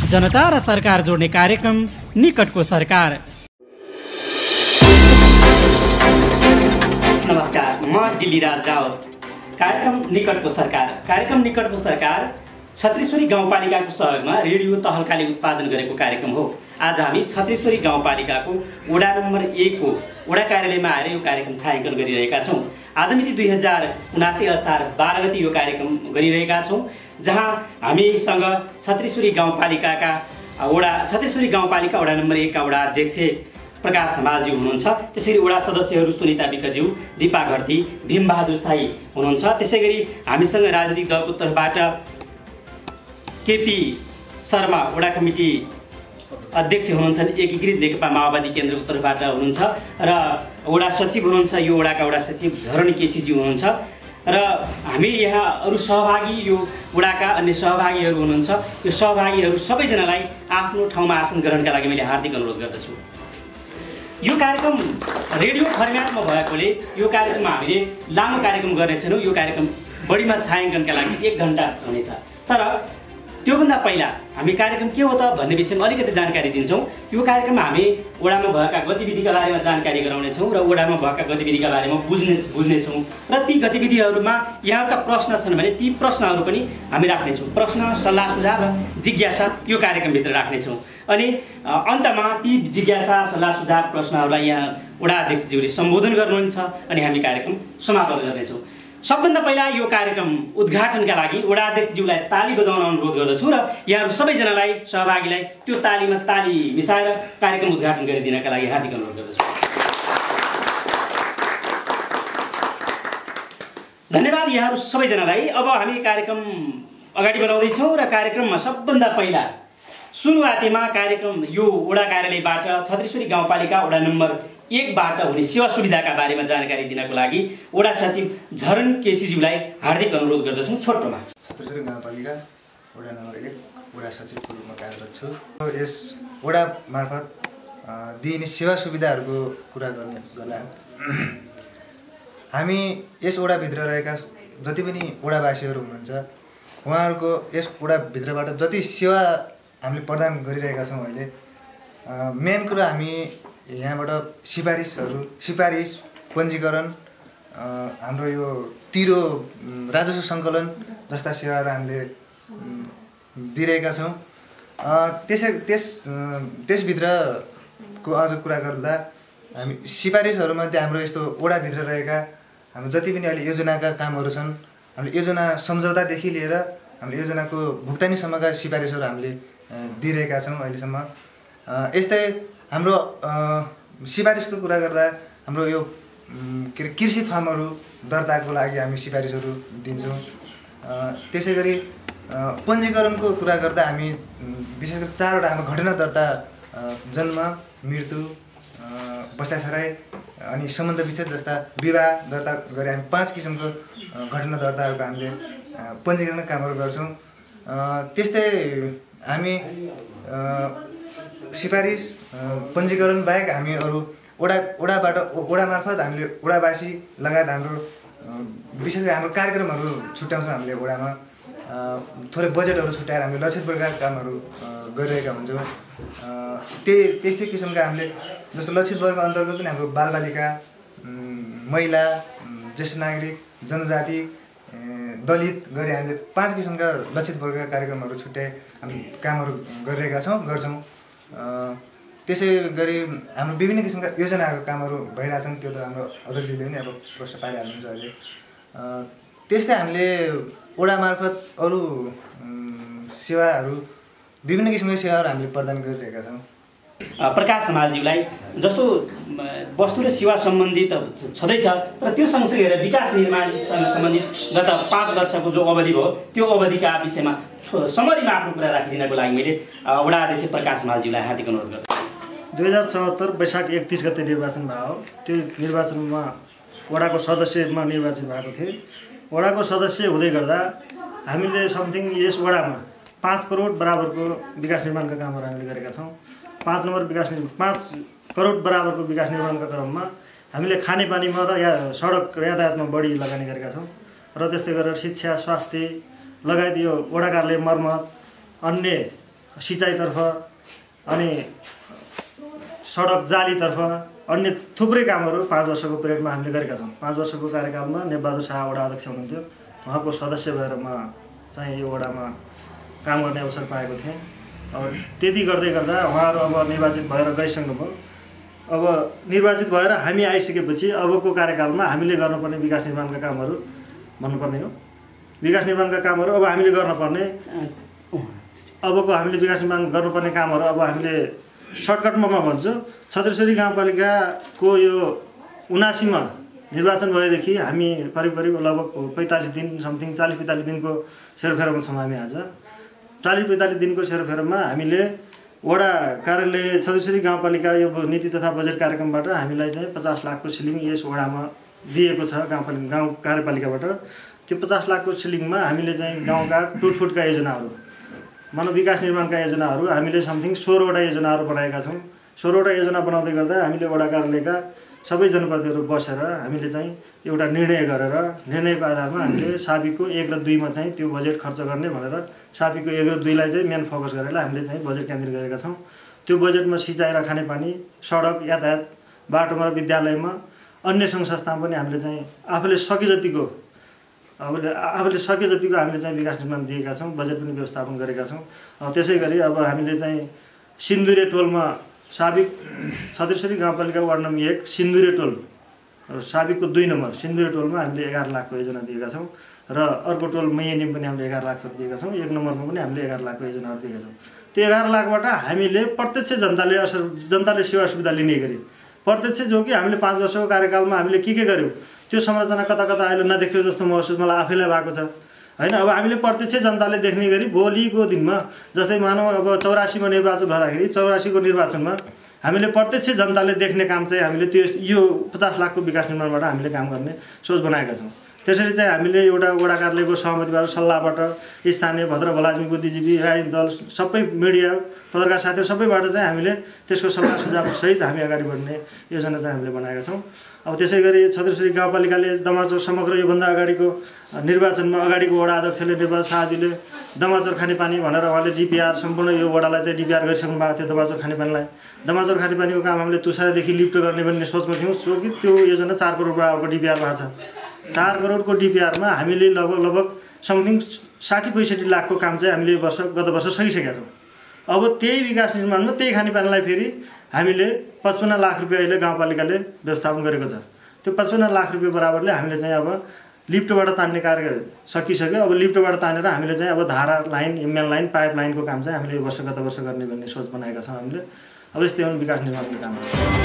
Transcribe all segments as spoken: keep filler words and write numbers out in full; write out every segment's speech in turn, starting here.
जनता र सरकार जोड्ने कार्यक्रम निकटको सरकार। नमस्कार, म डिल्लीराज रावत। कार्यक्रम निकटको सरकार कार्यक्रम निकटको सरकार छत्तीसवरी गाउँपालिकाको सहयोगमा रेडियो तहल्काले उत्पादन गरेको कार्यक्रम हो। आज हामी छत्तीसवरी गाउँपालिकाको वडा नम्बर एक को वडा कार्यालयमा आएर यो कार्यक्रम छायाङ्कन गरिरहेका छौँ। आज मिति दुई हजार उनासी असार बाह्र गति यो कार्यक्रम गरिरहेका छौँ, जहाँ हामीसँग छत्तीसवरी गाउँपालिकाका वडा छत्तीसवरी गाउँपालिका वडा नम्बर एक का वडा अध्यक्ष प्रकाश हमालज्यू हुनुहुन्छ। त्यसैगरी वडा सदस्यहरू सुनिता विकज्यू, दिपा घरती, भीमबहादुर साई हुनुहुन्छ। त्यसै गरी हामीसँग राजनीतिक दलको तर्फबाट केपी शर्मा वडा कमिटी अध्यक्ष हुनुहुन्छ, एकीकृत नेकपा माओवादी केन्द्रको तर्फबाट हुनुहुन्छ र वडा सचिव हुनुहुन्छ, यो वडाका वडा सचिव झरण केसीजी हुनुहुन्छ र हामी यहाँ अरू सहभागी यो वडाका अन्य सहभागीहरू हुनुहुन्छ। यो सहभागीहरू सबैजनालाई आफ्नो ठाउँमा आसन ग्रहणका लागि मैले हार्दिक अनुरोध गर्दछु। यो कार्यक्रम रेडियो फर्म्याटमा भएकोले यो कार्यक्रममा हामीले लामो कार्यक्रम गर्नेछौँ। यो कार्यक्रम बढीमा छायाङ्कनका लागि एक घन्टा हुनेछ, तर त्योभन्दा पहिला हामी कार्यक्रम के हो त भन्ने विषयमा अलिकति जानकारी दिन्छौँ। यो कार्यक्रममा हामी वडामा भएका गतिविधिका बारेमा जानकारी गराउनेछौँ र वडामा भएका गतिविधिका बारेमा बुझ्ने बुझ्नेछौँ र ती गतिविधिहरूमा यहाँका प्रश्न छन् भने ती प्रश्नहरू पनि हामी राख्नेछौँ। प्रश्न, सल्लाह सुझाव र जिज्ञासा यो कार्यक्रमभित्र राख्नेछौँ। अनि अन्तमा ती जिज्ञासा, सल्लाह सुझाव, प्रश्नहरूलाई यहाँ वडा अध्यक्षज्यूले सम्बोधन गर्नुहुन्छ अनि हामी कार्यक्रम समापन गर्नेछौँ। सबभन्दा पहिला यो कार्यक्रम उद्घाटनका लागि वडा अध्यक्षज्यूलाई ताली बजाउन अनुरोध गर्दछु र यहाँहरू सबैजनालाई सहभागीलाई त्यो तालीमा ताली मिसाएर कार्यक्रम उद्घाटन गरिदिनका लागि हार्दिक अनुरोध गर्दछु। धन्यवाद यहाँहरू सबैजनालाई। अब हामी कार्यक्रम अगाडि बढाउँदैछौँ र कार्यक्रममा सबभन्दा पहिला सुरुवातीमा कार्यक्रम यो वडा कार्यालयबाट छत्तीसवरी गाउँपालिका वडा नम्बर एकबाट हुने सेवा सुविधाका बारेमा जानकारी दिनको लागि वडा सचिव झरण केसीज्यूलाई हार्दिक अनुरोध गर्दछौँ। छोटोमा छत्तीसवरी गाउँपालिका वडा नम्बर एक वडा सचिवको रूपमा कार्यरत छु। यस वडा मार्फत दिइने सेवा सुविधाहरूको कुरा गर्ने गर्दा हामी यस वडाभित्र रहेका जति पनि वडावासीहरू हुनुहुन्छ, उहाँहरूको यस वडाभित्रबाट जति सेवा हामीले प्रदान गरिरहेका छौँ अहिले, मेन कुरा हामी यहाँबाट सिफारिसहरू सिफारिस पञ्जीकरण, हाम्रो यो तिरो राजस्व सङ्कलन जस्ता सेवाहरू हामीले दिइरहेका छौँ। त्यसै त्यस त्यसभित्रको अझ कुरा गर्दा हामी सिफारिसहरूमध्ये हाम्रो यस्तो वडाभित्र रहेका हाम्रो जति पनि अहिले योजनाका कामहरू छन्, हामीले योजना सम्झौतादेखि लिएर हामीले योजनाको भुक्तानीसम्मका सिफारिसहरू हामीले दिइरहेका छौँ अहिलेसम्म। यस्तै हाम्रो सिफारिसको कुरा गर्दा हाम्रो यो के अरे कृषि फार्महरू दर्ताको लागि हामी सिफारिसहरू दिन्छौँ। त्यसै गरी पञ्जीकरणको कुरा गर्दा हामी विशेष गरी चारवटा हाम्रो घटना दर्ता, जन्म, मृत्यु, बसाइसराई अनि सम्बन्ध विच्छेद जस्ता विवाह दर्ता गरी हामी पाँच किसिमको घटना दर्ताहरूको हामीले पञ्जीकरण कामहरू गर्छौँ। त्यस्तै हामी सिफारिस पञ्जीकरण बाहेक हामी अरू वडा वडाबाट वडा मार्फत हामीले वडावासी लगायत हाम्रो विशेष गरी हाम्रो कार्यक्रमहरू छुट्याउँछौँ। हामीले वडामा थोरै बजेटहरू छुट्याएर हामीले लक्षित वर्गका कामहरू गरिरहेका हुन्छौँ। त्यही त्यस्तै किसिमका हामीले जस्तो लक्षित वर्ग अन्तर्गत पनि हाम्रो बालबालिका, महिला, ज्येष्ठ नागरिक, जनजाति, दलित गरी हामीले पाँच किसिमका लक्षित वर्गका कार्यक्रमहरू छुट्याइ हामी कामहरू गरिरहेका छौँ गर्छौँ। त्यसै गरी हाम्रो विभिन्न किसिमका योजनाहरूको कामहरू भइरहेछन्, त्यो त हाम्रो अध्यक्षले पनि अब प्रश्न पारिहाल्नुहुन्छ अहिले। त्यस्तै हामीले वडा मार्फत अरू सेवाहरू विभिन्न किसिमका सेवाहरू हामीले प्रदान गरिरहेका छौँ। प्रकाश हमालज्यूलाई जस्तो वस्तु र सेवा सम्बन्धित छँदैछ, तर त्यो सँगसँगै हेरेर विकास निर्माणसँग सम्बन्धित गत पाँच वर्षको जो अवधि भयो त्यो अवधिका विषयमा समरीमा आफ्नो कुरा राखिदिनको लागि मैले वडा अध्यक्ष प्रकाश हमालज्यूलाई हार्दिक अनुरोध गर्छु। दुई हजार चौहत्तर वैशाख एकतिस गते निर्वाचन भयो। त्यो निर्वाचनमा वडाको सदस्यमा निर्वाचित भएको थिएँ। वडाको सदस्य हुँदै गर्दा हामीले समथिङ यस वडामा पाँच करोड बराबरको विकास निर्माणका कामहरू हामीले गरेका छौँ। पाँच नम्बर विकास पाँच करोड बराबरको विकास निर्माणका क्रममा हामीले खानेपानीमा र या सडक यातायातमा बढी लगानी गरेका छौँ र त्यस्तै गरेर शिक्षा, स्वास्थ्य लगायत यो वडा कार्यालय मर्मत, अन्य सिँचाइतर्फ अनि सडक जालीतर्फ अन्य थुप्रै कामहरू पाँच वर्षको पिरियडमा हामीले गरेका छौँ। पाँच वर्षको कार्यकालमा नेपबहादुर शाह वडा अध्यक्ष हुनुहुन्थ्यो, उहाँको सदस्य भएर म चाहिँ यो वडामा काम गर्ने अवसर पाएको थिएँ। अब त्यति गर्दै गर्दा उहाँहरू अब निर्वाचित भएर गइसक्नुभयो। अब निर्वाचित भएर हामी आइसकेपछि अबको कार्यकालमा हामीले गर्नुपर्ने विकास निर्माणका कामहरू भन्नुपर्ने हो। विकास निर्माणका कामहरू अब हामीले गर्नुपर्ने अबको हामीले विकास निर्माण गर्नुपर्ने कामहरू अब हामीले सर्टकटमा म भन्छु, छत्रेश्वरी गाउँपालिकाको यो उनासीमा निर्वाचन भएदेखि हामी करिब करिब लगभग पैँतालिस दिन समथिङ चालिस पैँतालिस दिनको सेरोफेरोमा छौँ। हामी आज चालिस पैँतालिस दिनको सेरोफेरोमा हामीले वडा कार्यालय छत्रेश्वरी गाउँपालिका यो नीति तथा बजेट कार्यक्रमबाट हामीलाई चाहिँ पचास लाखको सिलिङ यस वडामा दिएको छ गाउँपालिका गाउँ कार्यपालिकाबाट। त्यो पचास लाखको सिलिङमा हामीले चाहिँ गाउँका टुटफुटका योजनाहरू मानव विकास निर्माणका योजनाहरू हामीले समथिङ सोह्रवटा योजनाहरू बनाएका छौँ। सोह्रवटा योजना बनाउँदै गर्दा हामीले वडा कार्यालयका सबै जनप्रतिनिधिहरू बसेर हामीले चाहिँ एउटा निर्णय गरेर निर्णयको आधारमा हामीले साबीको एक र दुईमा चाहिँ त्यो बजेट खर्च गर्ने भनेर साबीको एक र दुईलाई चाहिँ मेन फोकस गरेर हामीले चाहिँ बजेट केन्द्रित गरेका छौँ। त्यो बजेटमा सिँचाइ र खानेपानी, सडक, यातायात, बाटोमा र विद्यालयमा अन्य सङ्घ संस्थामा पनि हामीले चाहिँ आफूले सके जतिको आफूले आफूले सके जतिको हामीले चाहिँ विकास निर्माण दिएका छौँ, बजेट पनि व्यवस्थापन गरेका छौँ। त्यसै गरी अब हामीले चाहिँ सिन्दुरे टोलमा साबिक छत्रेश्वरी गाउँपालिका वार्ड नम्बर एक सिन्दुरे टोल साबिकको दुई नम्बर सिन्दुरे टोलमा हामीले एघार लाखको योजना दिएका छौँ र अर्को टोल मैयानिम पनि हामीले एघार लाख दिएका छौँ। एक नम्बरमा पनि हामीले एघार लाखको योजनाहरू दिएका छौँ। त्यो एघार लाखबाट हामीले प्रत्यक्ष जनताले असर जनताले सेवा सुविधा लिने गरी प्रत्यक्ष जो कि हामीले पाँच वर्षको कार्यकालमा हामीले के के गर्यौँ त्यो संरचना कता कता अहिले नदेख्यो जस्तो महसुस मलाई आफैलाई भएको छ होइन। अब हामीले प्रत्यक्ष जनताले देख्ने गरी भोलिको दिनमा जस्तै मानव अब चौरासीमा निर्वाचन हुँदाखेरि चौरासीको निर्वाचनमा हामीले प्रत्यक्ष जनताले देख्ने काम चाहिँ हामीले त्यो यो पचास लाखको विकास निर्माणबाट हामीले काम गर्ने सोच बनाएका छौँ। त्यसरी चाहिँ हामीले एउटा वडा कार्यालयको सहमतिबाट सल्लाहबाट स्थानीय भद्र भलाज्मी बुद्धिजीवी राजनीतिक दल सबै मिडिया पत्रकार साथीहरू सबैबाट चाहिँ हामीले त्यसको सल्लाह सुझावसहित हामी अगाडि बढ्ने योजना चाहिँ हामीले बनाएका छौँ। अब त्यसै गरी छत्रेश्वरी गाउँपालिकाले दमाचौर समग्र योभन्दा अगाडिको निर्वाचनमा अगाडिको वडा अध्यक्षले निर्वाचन शाहजीले दमाचौर खानेपानी भनेर उहाँले डिपिआर सम्पूर्ण यो वडालाई चाहिँ डिपिआर गरिसक्नु भएको थियो। दमाचौर खानेपानीलाई दमाचौर खानेपानीको काम हामीले तुसादेखि लिफ्ट गर्ने भन्ने सोचमा थियौँ। सो कि त्यो योजना चार करोड रुपियाँको डिपिआर भएको छ। चार करोडको डिपिआरमा हामीले लगभग लगभग समथिङ साठी पैँसठी लाखको काम चाहिँ हामीले वर्ष गत वर्ष सकिसकेका छौँ। अब त्यही विकास निर्माणमा त्यही खानेपानीलाई फेरि हामीले पचपन्न लाख रुपियाँ अहिले गाउँपालिकाले व्यवस्थापन गरेको छ। त्यो पचपन्न लाख रुपियाँ बराबरले हामीले चाहिँ अब लिफ्टबाट तान्ने कार्य सकिसक्यो। अब लिफ्टबाट तानेर हामीले चाहिँ अब धारा लाइन एमएल लाइन पाइप लाइनको काम चाहिँ हामीले वर्ष गत वर्ष गर्ने भन्ने सोच बनाएका छौँ हामीले। अब यस्तै हो विकास निर्माणको काम।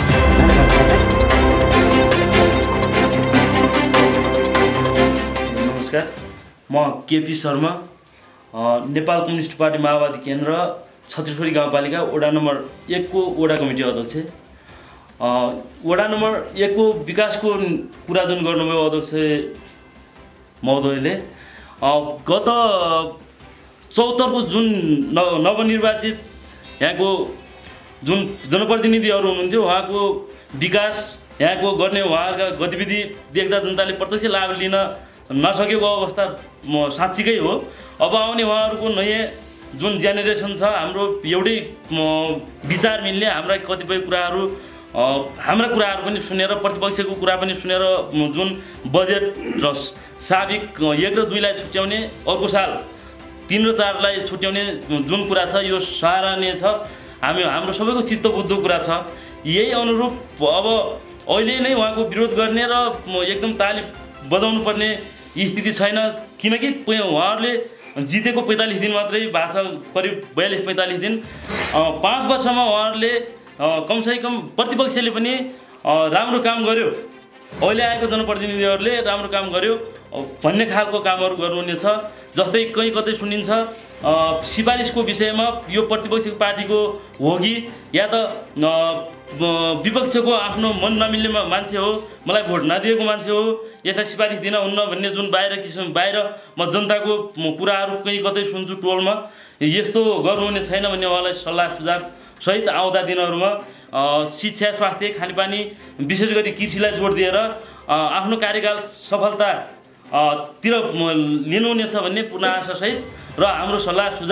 नमस्कार, म केपी शर्मा, नेपाल कम्युनिस्ट पार्टी माओवादी केन्द्र छत्रेश्वरी गाउँपालिका वडा नम्बर एकको वडा कमिटी अध्यक्ष। वडा नम्बर एकको विकासको कुरा जुन गर्नुभयो अध्यक्ष महोदयले, गत चौहत्तरको जुन न नवनिर्वाचित यहाँको जुन जनप्रतिनिधिहरू हुनुहुन्थ्यो उहाँको विकास यहाँको गर्ने उहाँहरूका गतिविधि देख्दा जनताले प्रत्यक्ष लाभ लिन नसकेको अवस्था साँच्चीकै हो। अब आउने उहाँहरूको नयाँ जुन जेनेरेसन छ हाम्रो एउटै विचार मिल्ने हाम्रा कतिपय कुराहरू हाम्रा कुराहरू पनि सुनेर प्रतिपक्षको कुरा पनि सुनेर जुन बजेट र साबिक एक र दुईलाई छुट्याउने अर्को साल तीन र चारलाई छुट्याउने जुन कुरा छ यो सराहनीय छ। हामी हाम्रो सबैको चित्त बुझ्दो कुरा छ। यही अनुरूप अब अहिले नै उहाँको विरोध गर्ने र एकदम ताली बजाउनु पर्ने स्थिति छैन, किनकि उहाँहरूले जितेको पैँतालिस दिन मात्रै भएको छ, करिब बयालिस पैँतालिस दिन। पाँच वर्षमा उहाँहरूले कमसेकम प्रतिपक्षले पनि राम्रो काम गर्यो, अहिले आएको जनप्रतिनिधिहरूले राम्रो काम गर्यो भन्ने खालको कामहरू गर्नुहुनेछ। जस्तै कहीँ कतै सुनिन्छ सिफारिसको विषयमा यो प्रतिपक्षको पार्टीको हो कि या त विपक्षको आफ्नो मन नमिल्ने मान्छे हो, मलाई भोट नदिएको मान्छे हो, यसलाई सिफारिस दिन हुन्न भन्ने जुन बाहिर किसिम बाहिर म जनताको कुराहरू कहीँ कतै सुन्छु टोलमा, यस्तो गर्नुहुने छैन भन्ने उहाँलाई सल्लाह सुझाव सहित आउँदा दिनहरूमा शिक्षा, स्वास्थ्य, खानेपानी विशेष गरी कृषिलाई जोड दिएर आफ्नो कार्यकाल सफलता तिर लिनुहुनेछ भन्ने पूर्ण आशासहित र हाम्रो सल्लाह सुझाव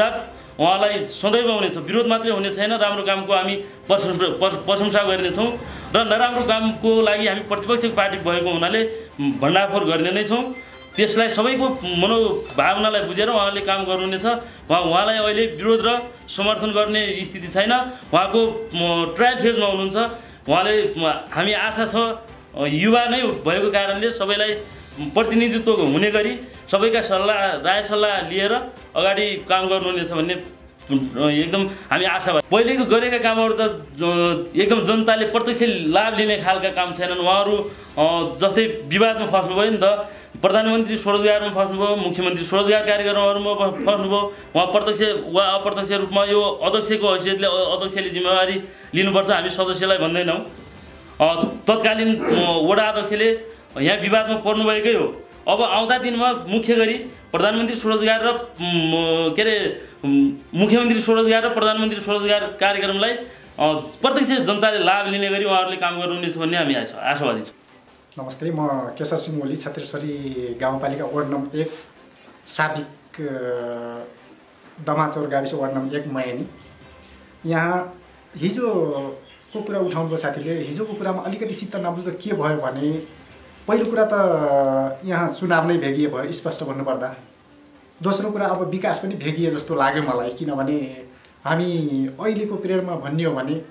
उहाँलाई सदैव हुनेछ, विरोध मात्रै हुने छैन, राम्रो कामको हामी प्रशंसा गर्नेछौँ र नराम्रो कामको लागि हामी प्रतिपक्षको पार्टी भएको हुनाले भण्डाफोर गर्ने नै छौँ। त्यसलाई सबैको मनोभावनालाई बुझेर उहाँले काम गर्नुहुनेछ। उहाँ उहाँलाई अहिले विरोध र समर्थन गर्ने स्थिति छैन, उहाँको ट्रायल फेजमा हुनुहुन्छ। उहाँले हामी आशा छ युवा नै भएको कारणले सबैलाई प्रतिनिधित्व हुने गरी सबैका सल्लाह राय सल्लाह लिएर अगाडि काम गर्नुहुनेछ भन्ने एकदम हामी आशावादी। पहिलेको गरेका कामहरू त एकदम जनताले प्रत्यक्ष लाभ लिने खालका काम छैनन्। उहाँहरू जस्तै विवादमा फस्नुभयो नि त, प्रधानमन्त्री स्वरोजगारमा फस्नुभयो, मुख्यमन्त्री स्वरोजगार कार्यक्रमहरूमा फस्नुभयो। उहाँ प्रत्यक्ष वा अप्रत्यक्ष रूपमा यो अध्यक्षको हैसियतले अध्यक्षले जिम्मेवारी लिनुपर्छ, हामी सदस्यलाई भन्दैनौँ। तत्कालीन वडा अध्यक्षले यहाँ विवादमा पर्नुभएकै हो। अब आउँदा दिनमा मुख्य गरी प्रधानमन्त्री स्वरोजगार र के अरे मुख्यमन्त्री स्वरोजगार र प्रधानमन्त्री स्वरोजगार कार्यक्रमलाई प्रत्यक्ष जनताले लाभ लिने गरी उहाँहरूले काम गर्नुहुनेछ भन्ने हामी आशावादी छौँ। नमस्ते, म केशर सिंह ओली, छत्रेश्वरी गाउँपालिका वार्ड नम्बर एक, साबिक दमाचौर गाविस वार्ड नम्बर एक मयानी। यहाँ हिजोको कुरा उठाउनुको साथीले हिजोको कुरामा अलिकति सित्त नबुझ्दो के भयो भने, पहिलो कुरा त यहाँ चुनाव नै भेगिए भयो स्पष्ट भन्नुपर्दा। दोस्रो कुरा अब विकास पनि भेगिए जस्तो लाग्यो मलाई, किनभने हामी अहिलेको पिरियडमा भन्ने हो भने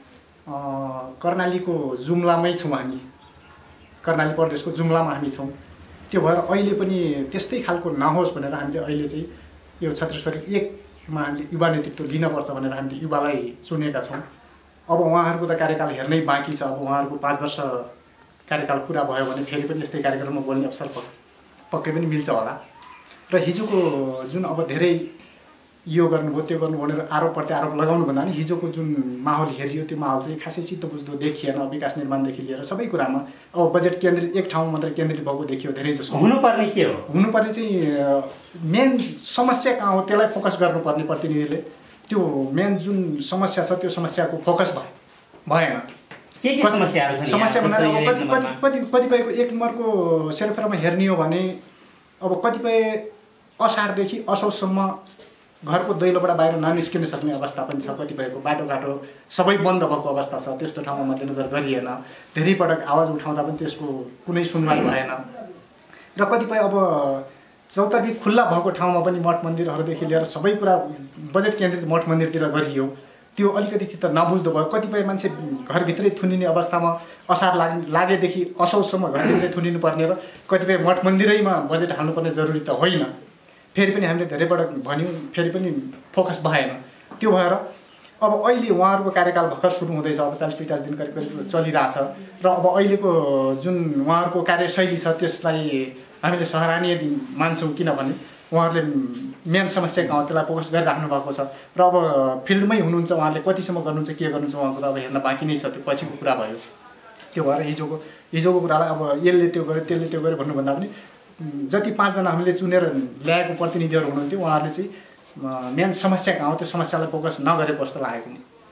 कर्णालीको जुम्लामै छौँ, हामी कर्णाली प्रदेशको जुम्लामा हामी छौँ। त्यो भएर अहिले पनि त्यस्तै खालको नहोस् भनेर हामीले अहिले चाहिँ यो छत्रेश्वरी एकमा हामीले युवा नेतृत्व लिनपर्छ भनेर हामीले युवालाई चुनेका छौँ। अब उहाँहरूको त कार्यकाल हेर्नै बाँकी छ। अब उहाँहरूको पाँच वर्ष कार्यकाल पुरा भयो भने फेरि पनि यस्तै कार्यक्रममा बोल्ने अवसर पक्कै पनि मिल्छ होला। र हिजोको जुन अब धेरै यो गर्नुभयो त्यो गर्नु भनेर आरोप प्रत्यारोप लगाउनु भन्दा पनि हिजोको जुन माहौल हेरियो त्यो माहौल चाहिँ खासै चित्त बुझ्दो देखिएन। विकास निर्माणदेखि लिएर सबै कुरामा अब बजेट केन्द्रित एक ठाउँमा मात्रै केन्द्रित भएको देखियो। धेरै जसो हुनुपर्ने के हो, हुनुपर्ने चाहिँ मेन समस्या कहाँ हो त्यसलाई फोकस गर्नुपर्ने प्रतिनिधिले। त्यो मेन जुन समस्या छ त्यो समस्याको फोकस भयो भएन। के के समस्याहरू छन्? समस्या भन्दा कति कति कतिपयको एक नम्बरको सेरोफेरोमा हेर्ने हो भने अब कतिपय असारदेखि असौसम्म घरको दैलोबाट बाहिर ननिस्किन सक्ने अवस्था पनि छ। कतिपयको बाटोघाटो सबै बन्द भएको अवस्था छ, त्यस्तो ठाउँमा मध्यनजर गरिएन। धेरै पटक आवाज उठाउँदा पनि त्यसको कुनै सुनवाई भएन। र कतिपय अब चौतर्फी खुल्ला भएको ठाउँमा पनि मठ मन्दिरहरूदेखि लिएर सबै कुरा बजेट केन्द्रित मठ मन्दिरतिर गरियो। त्यो अलिकति चित्त नबुझ्दो भयो। कतिपय मान्छे घरभित्रै थुनिने अवस्थामा असार लाग लागेदेखि असौसम्म घरभित्रै थुनिनु पर्ने र कतिपय मठ मन्दिरैमा बजेट हाल्नुपर्ने जरुरी त होइन। फेरि पनि हामीले धेरै पटक भन्यौँ, फेरि पनि फोकस भएन। त्यो भएर अब अहिले उहाँहरूको कार्यकाल भर्खर सुरु हुँदैछ, अब चालिस पचास दिन करिब करिब चलिरहेछ। र अब अहिलेको जुन उहाँहरूको कार्यशैली छ त्यसलाई हामीले सराहनीय मान्छौँ, किनभने उहाँहरूले मेन समस्या कहाँ हो त्यसलाई फोकस गरिराख्नु भएको छ। र अब फिल्डमै हुनुहुन्छ, उहाँले कतिसम्म गर्नुहुन्छ के गर्नुहुन्छ उहाँको त अब हेर्न बाँकी नै छ, त्यो पछिको कुरा भयो। त्यो भएर हिजोको हिजोको कुरालाई अब यसले त्यो गर्यो त्यसले त्यो गर्यो भन्नुभन्दा पनि जति पाँचजना हामीले चुनेर ल्याएको प्रतिनिधिहरू हुनुहुन्थ्यो उहाँहरूले चाहिँ मेन समस्या कहाँ हो त्यो समस्यालाई फोकस नगरेको जस्तो लागेको।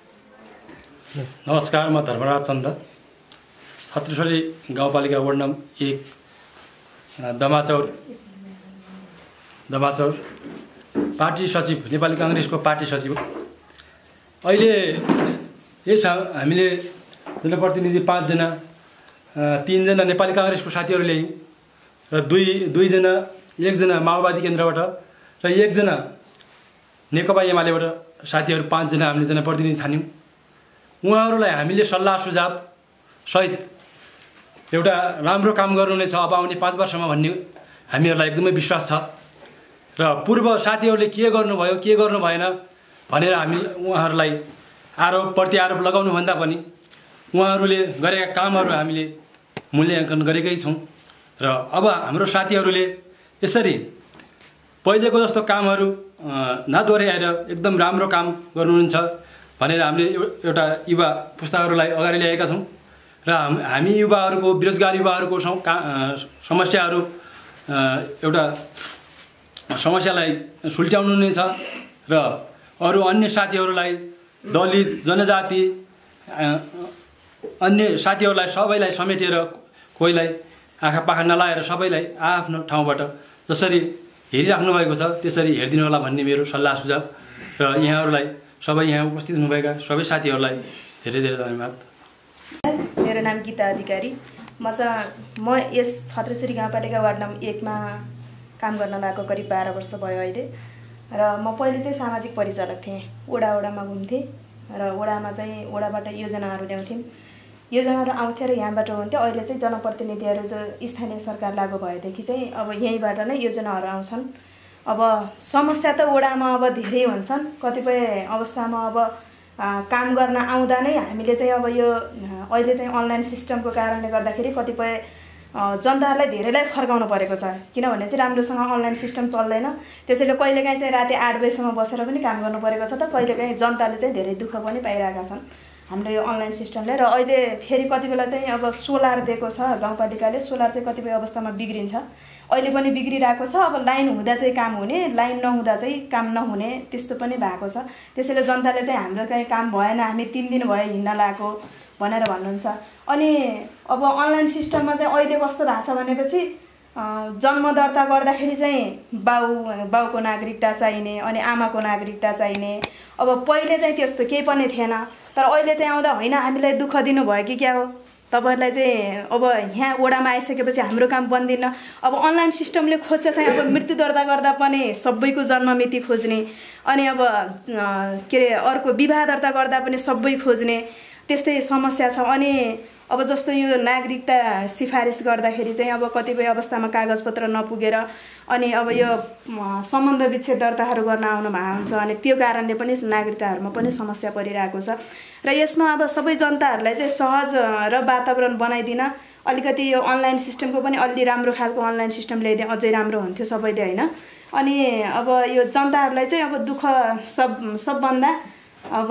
नमस्कार, म धर्मराज चन्द, छत्रेश्वरी गाउँपालिका वार्ड नम्बर एक, दमाचौर दमाचौर पार्टी सचिव, नेपाली काङ्ग्रेसको पार्टी सचिव। अहिले यस हामीले जनप्रतिनिधि पाँचजना, तिनजना नेपाली काङ्ग्रेसको साथीहरू ल्यायौँ र दुई दुईजना एकजना माओवादी केन्द्रबाट र एकजना नेकपा एमालेबाट साथीहरू पाँचजना हामीले जनप्रतिनिधि छान्यौँ। उहाँहरूलाई हामीले सल्लाह सुझाव सहित एउटा राम्रो काम गर्नुहुनेछ अब आउने पाँच वर्षमा भन्ने हामीहरूलाई एकदमै विश्वास छ। र पूर्व साथीहरूले के गर्नुभयो के गर्नु भएन भनेर हामी उहाँहरूलाई आरोप प्रत्यारोप लगाउनुभन्दा पनि उहाँहरूले गरेका कामहरू हामीले मूल्याङ्कन गरेकै छौँ। र अब हाम्रो साथीहरूले यसरी पहिलेको जस्तो कामहरू नदोहोऱ्याएर एकदम राम्रो काम गर्नुहुन्छ भनेर हामीले एउटा युवा पुस्ताहरूलाई अगाडि ल्याएका छौँ। र हामी युवाहरूको बेरोजगार युवाहरूको समस्याहरू एउटा समस्यालाई सुल्ट्याउनु नै छ। र अरू अन्य साथीहरूलाई दलित जनजाति अन्य साथीहरूलाई सबैलाई समेटेर कोहीलाई आँखा पाखा नलाएर सबैलाई आफ्नो ठाउँबाट जसरी हेरिराख्नु भएको छ त्यसरी हेरिदिनु होला भन्ने मेरो सल्लाह सुझाव। र र यहाँहरूलाई सबै यहाँ उपस्थित हुनुभएका सबै साथीहरूलाई धेरै धेरै धन्यवाद। मेरो नाम गीता अधिकारी। म चाहिँ म यस छत्रेश्वरी गाउँपालिका वार्ड नम्बर एकमा काम गर्न लागेको करिब बाह्र वर्ष भयो अहिले। र म पहिले चाहिँ सामाजिक परिचालक थिएँ, वडा वडामा घुम्थेँ र वडामा चाहिँ वडाबाट योजनाहरू ल्याउँथ्यौँ, योजनाहरू आउँथ्यो र यहाँबाट हुन्थ्यो। अहिले चाहिँ जनप्रतिनिधिहरू जो स्थानीय सरकार लागू भएदेखि चाहिँ अब यहीँबाट नै योजनाहरू आउँछन्। अब समस्या त वडामा अब धेरै हुन्छन्, कतिपय अवस्थामा अब काम गर्न आउँदा नै हामीले चाहिँ अब यो अहिले चाहिँ अनलाइन सिस्टमको कारणले गर्दाखेरि कतिपय जनताहरूलाई धेरैलाई फर्काउनु परेको छ, किनभने चाहिँ राम्रोसँग अनलाइन सिस्टम चल्दैन। त्यसैले कहिलेकाहीँ चाहिँ राति आठ बजीसम्म बसेर पनि काम गर्नु परेको छ, त कहिलेकाहीँ जनताले चाहिँ धेरै दुःख पनि पाइरहेका छन् हाम्रो यो अनलाइन सिस्टमले। र अहिले फेरि कति बेला चाहिँ अब सोलर दिएको छ गाउँपालिकाले, सोलर चाहिँ कतिपय अवस्थामा बिग्रिन्छ, अहिले पनि बिग्रिरहेको छ। अब लाइन हुँदा चाहिँ काम हुने, लाइन नहुँदा चाहिँ काम नहुने त्यस्तो पनि भएको छ। त्यसैले जनताले चाहिँ हाम्रो कहीँ काम भएन, हामी तिन दिन भयो हिँड्न लागेको भनेर भन्नुहुन्छ। अनि अब अनलाइन सिस्टममा चाहिँ अहिले कस्तो भएको छ भनेपछि जन्म दर्ता गर्दाखेरि चाहिँ बाउ बाउको नागरिकता चाहिने अनि आमाको नागरिकता चाहिने। अब पहिले चाहिँ त्यस्तो केही पनि थिएन, तर अहिले चाहिँ आउँदा होइन हामीलाई दुःख दिनुभयो कि क्या हो, तपाईँहरूलाई चाहिँ अब यहाँ वडामा आइसकेपछि हाम्रो काम बन्दिन्न। अब अनलाइन सिस्टमले खोज्छ चाहिँ अब मृत्यु दर्ता गर्दा पनि सबैको जन्ममिति खोज्ने, अनि अब के अरे अर्को विवाह दर्ता गर्दा पनि सबै खोज्ने, त्यस्तै समस्या छ। अनि अब जस्तो यो नागरिकता सिफारिस गर्दाखेरि चाहिँ अब कतिपय अवस्थामा कागजपत्र नपुगेर अनि अब यो सम्बन्ध विच्छेद दर्ताहरू गर्न आउनु भएको हुन्छ, अनि त्यो कारणले पनि नागरिकताहरूमा पनि समस्या परिरहेको छ। र यसमा अब सबै जनताहरूलाई चाहिँ सहज र वातावरण बनाइदिन अलिकति यो अनलाइन सिस्टमको पनि अलि राम्रो खालको अनलाइन सिस्टम ल्याइदिए अझै राम्रो हुन्थ्यो सबैले होइन। अनि अब यो जनताहरूलाई चाहिँ अब दुःख सब सबभन्दा अब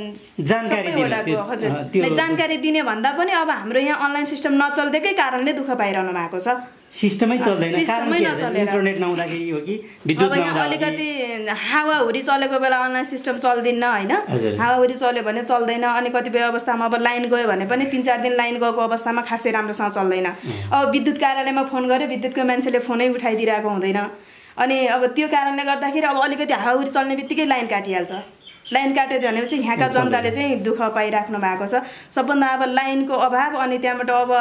जानकारी दिने, हजुर जानकारी दिने भन्दा पनि अब हाम्रो यहाँ अनलाइन सिस्टम नचल्दैकै कारणले दुःख पाइरहनु भएको छ। सिस्टमै चल्दैन, सिस्टमै नचलेर इन्टरनेट नहुँदाखेरि हो कि विद्युत अब यहाँ अलिकति हावाहुरी चलेको बेला अनलाइन सिस्टम चल्दिन्न होइन, हावाहुरी चल्यो भने चल्दैन। अनि कतिपय अवस्थामा अब लाइन गयो भने पनि तिन चार दिन लाइन गएको अवस्थामा खासै राम्रोसँग चल्दैन। अब विद्युत कार्यालयमा फोन गऱ्यो, विद्युतको मान्छेले फोनै उठाइदिरहेको हुँदैन। अनि अब त्यो कारणले गर्दाखेरि अब अलिकति हावाहुरी चल्ने बित्तिकै लाइन काटिहाल्छ। लाइन काट्यो भनेपछि यहाँका जनताले चाहिँ दुःख पाइराख्नु भएको छ। सबभन्दा अब लाइनको अभाव, अनि त्यहाँबाट अब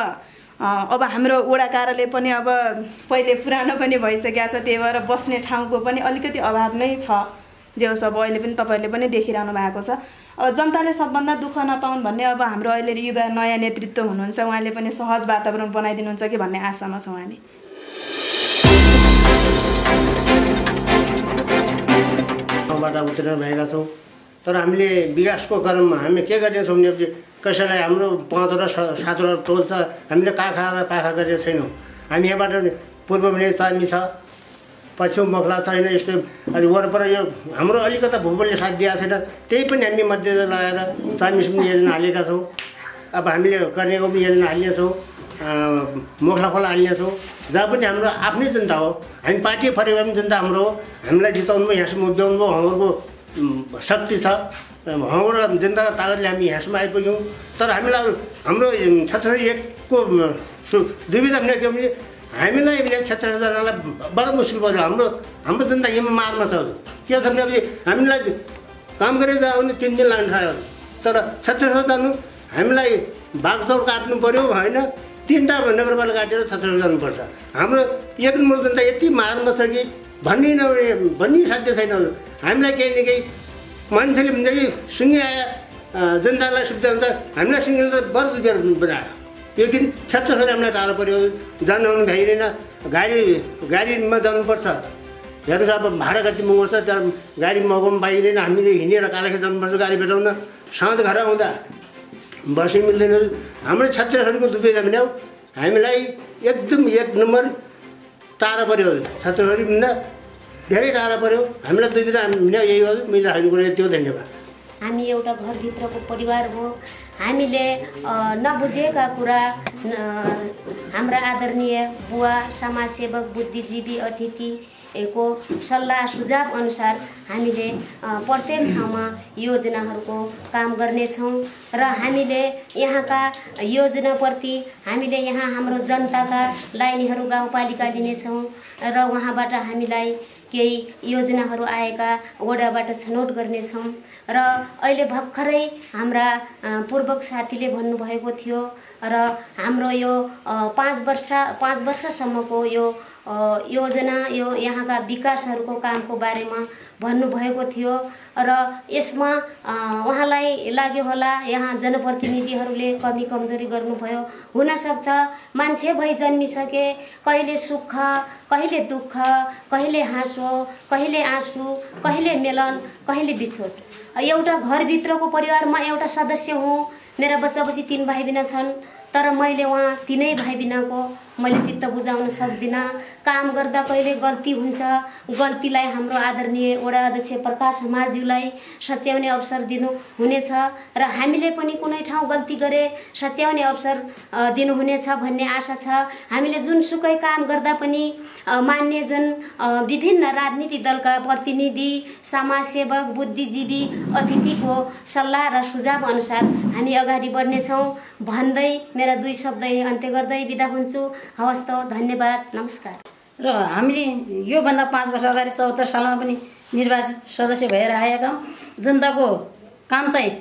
अब हाम्रो वडा कार्यालय पनि अब पहिले पुरानो पनि भइसकेको छ, त्यही भएर बस्ने ठाउँको पनि अलिकति अभाव नै छ। जे होस् अब अहिले पनि तपाईँहरूले पनि देखिरहनु भएको छ। अब जनताले सबभन्दा दुःख नपाउन् भन्ने अब हाम्रो अहिले युवा नयाँ नेतृत्व हुनुहुन्छ, उहाँले पनि सहज वातावरण बनाइदिनुहुन्छ कि भन्ने आशामा छौँ हामी। बाट उत्तीर्ण भएका छौँ, तर हामीले विकासको क्रममा हामी के गरेछौँ भनेपछि कसैलाई हाम्रो पाँचवटा सातवटा टोल छ, हामीले काखा र पाखा गरेका छैनौँ। हामी यहाँबाट पूर्व भने चामी छ, पश्चिम मखला छैन, यस्तो अनि वरपर यो हाम्रो अलिकता भूगोलले साथ दिएको छैन, त्यही पनि हामी मध्यनजर लगाएर चामीसम्म योजना हालेका छौँ। अब हामीले कर्नेको पनि योजना हालिने छौँ, मोखला खोला हालिने छौँ, जहाँ पनि हाम्रो आफ्नै जनता हो। हामी पार्टी फरेको पनि जनता हाम्रो हो, हामीलाई जिताउनु भयो, यहाँसम्म उब्जाउनु भयो, उहाँहरूको शक्ति छ, उहाँको जनताको तागतले हामी यहाँसम्म आइपुग्यौँ। तर हामीलाई हाम्रो छत्तरी एकको दुविधा भने के भने हामीलाई छत्तरजनालाई बडो मुस्किल पर्छ। हाम्रो हाम्रो जनता यहीँमा मारमा छ। के छ भने हामीलाई काम गरेर आउने तिन दिन लाग्न थाल्यो, तर छत्तरसर जानु हामीलाई बागचौर काट्नु पऱ्यो होइन, तिनवटा नगरपालिका काटेर छत्तरसर जानुपर्छ। हाम्रो एक मूल जनता यति मारमा छ कि भन्ने न भन्ने साध्य छैन। हामीलाई केही न केही मान्छेले भन्छ कि सिँगै आयो जनतालाई सुविधा हुन्छ, हामीलाई सिँगीले त बरु रुपियाँ बनायो। त्यो दिन छत्तरसर हामीलाई टाढो पऱ्यो, जानु आउनु भ्याइँदैन, गाडी गाडीमा जानुपर्छ। हेर्नुहोस् अब भाडा कति महँगो छ, त्यहाँ गाडी महँगो पनि पाइँदैन, हामीले हिँडेर कालेखेत जानुपर्छ गाडी भेटाउन। साँझ घर आउँदा बस्नु मिल्दैन। हाम्रो छत्तरसरको दुविधा भने हामीलाई एकदम एक नम्बर टाढा पऱ्यो, छत्तरसरीभन्दा धेरै टाढा पऱ्यो। हामीलाई दुविधा यही हो, मिल्दा खाने कुरो यति हो। धन्यवाद। हामी एउटा घरभित्रको परिवार हो, हामीले नबुझेका कुरा हाम्रा आदरणीय बुवा समाजसेवक बुद्धिजीवी अतिथिको सल्लाह सुझाव अनुसार हामीले प्रत्येक ठाउँमा योजनाहरूको काम गर्नेछौँ र हामीले यहाँका योजनाप्रति हामीले यहाँ हाम्रो जनताका लाइनहरू गाउँपालिका लिनेछौँ र उहाँबाट हामीलाई केही योजनाहरू आएका वडाबाट छनौट गर्नेछौँ र अहिले भर्खरै हाम्रा पूर्वक साथीले भन्नुभएको थियो र हाम्रो यो पाँच वर्ष पाँच वर्षसम्मको यो योजना यो यहाँका विकासहरूको कामको बारेमा भन्नुभएको थियो र यसमा उहाँलाई लाग्यो होला यहाँ जनप्रतिनिधिहरूले कमी कमजोरी गर्नुभयो हुनसक्छ। मान्छे भई जन्मिसके कहिले सुख कहिले दुःख कहिले हाँसो कहिले आँसु कहिले मेलन कहिले बिछोड। एउटा घरभित्रको परिवारमा एउटा सदस्य हुँ। मेरा बच्चा बच्ची तीन भाइ बिना छन् तर मैले उहाँ तिनै भाइ बिनाको मैले चित्त बुझाउन सक्दिनँ। काम गर्दा कहिले गल्ती हुन्छ, गल्तीलाई हाम्रो आदरणीय वडा अध्यक्ष प्रकाश हमालज्यूलाई सच्याउने अवसर दिनु हुनेछ र हामीले पनि कुनै ठाउँ गल्ती गरे सच्याउने अवसर दिनुहुनेछ भन्ने आशा छ। हामीले जुनसुकै काम गर्दा पनि मान्य जुन विभिन्न राजनीतिक दलका प्रतिनिधि समाजसेवक बुद्धिजीवी अतिथिको सल्लाह र सुझाव अनुसार हामी अगाडि बढ्नेछौँ भन्दै मेरा दुई शब्द अन्त्य गर्दै बिदा हुन्छु। हवस् त, धन्यवाद, नमस्कार। र हामीले योभन्दा पाँच वर्ष अगाडि चौहत्तर सालमा पनि निर्वाचित सदस्य भएर आएका जनताको काम चाहिँ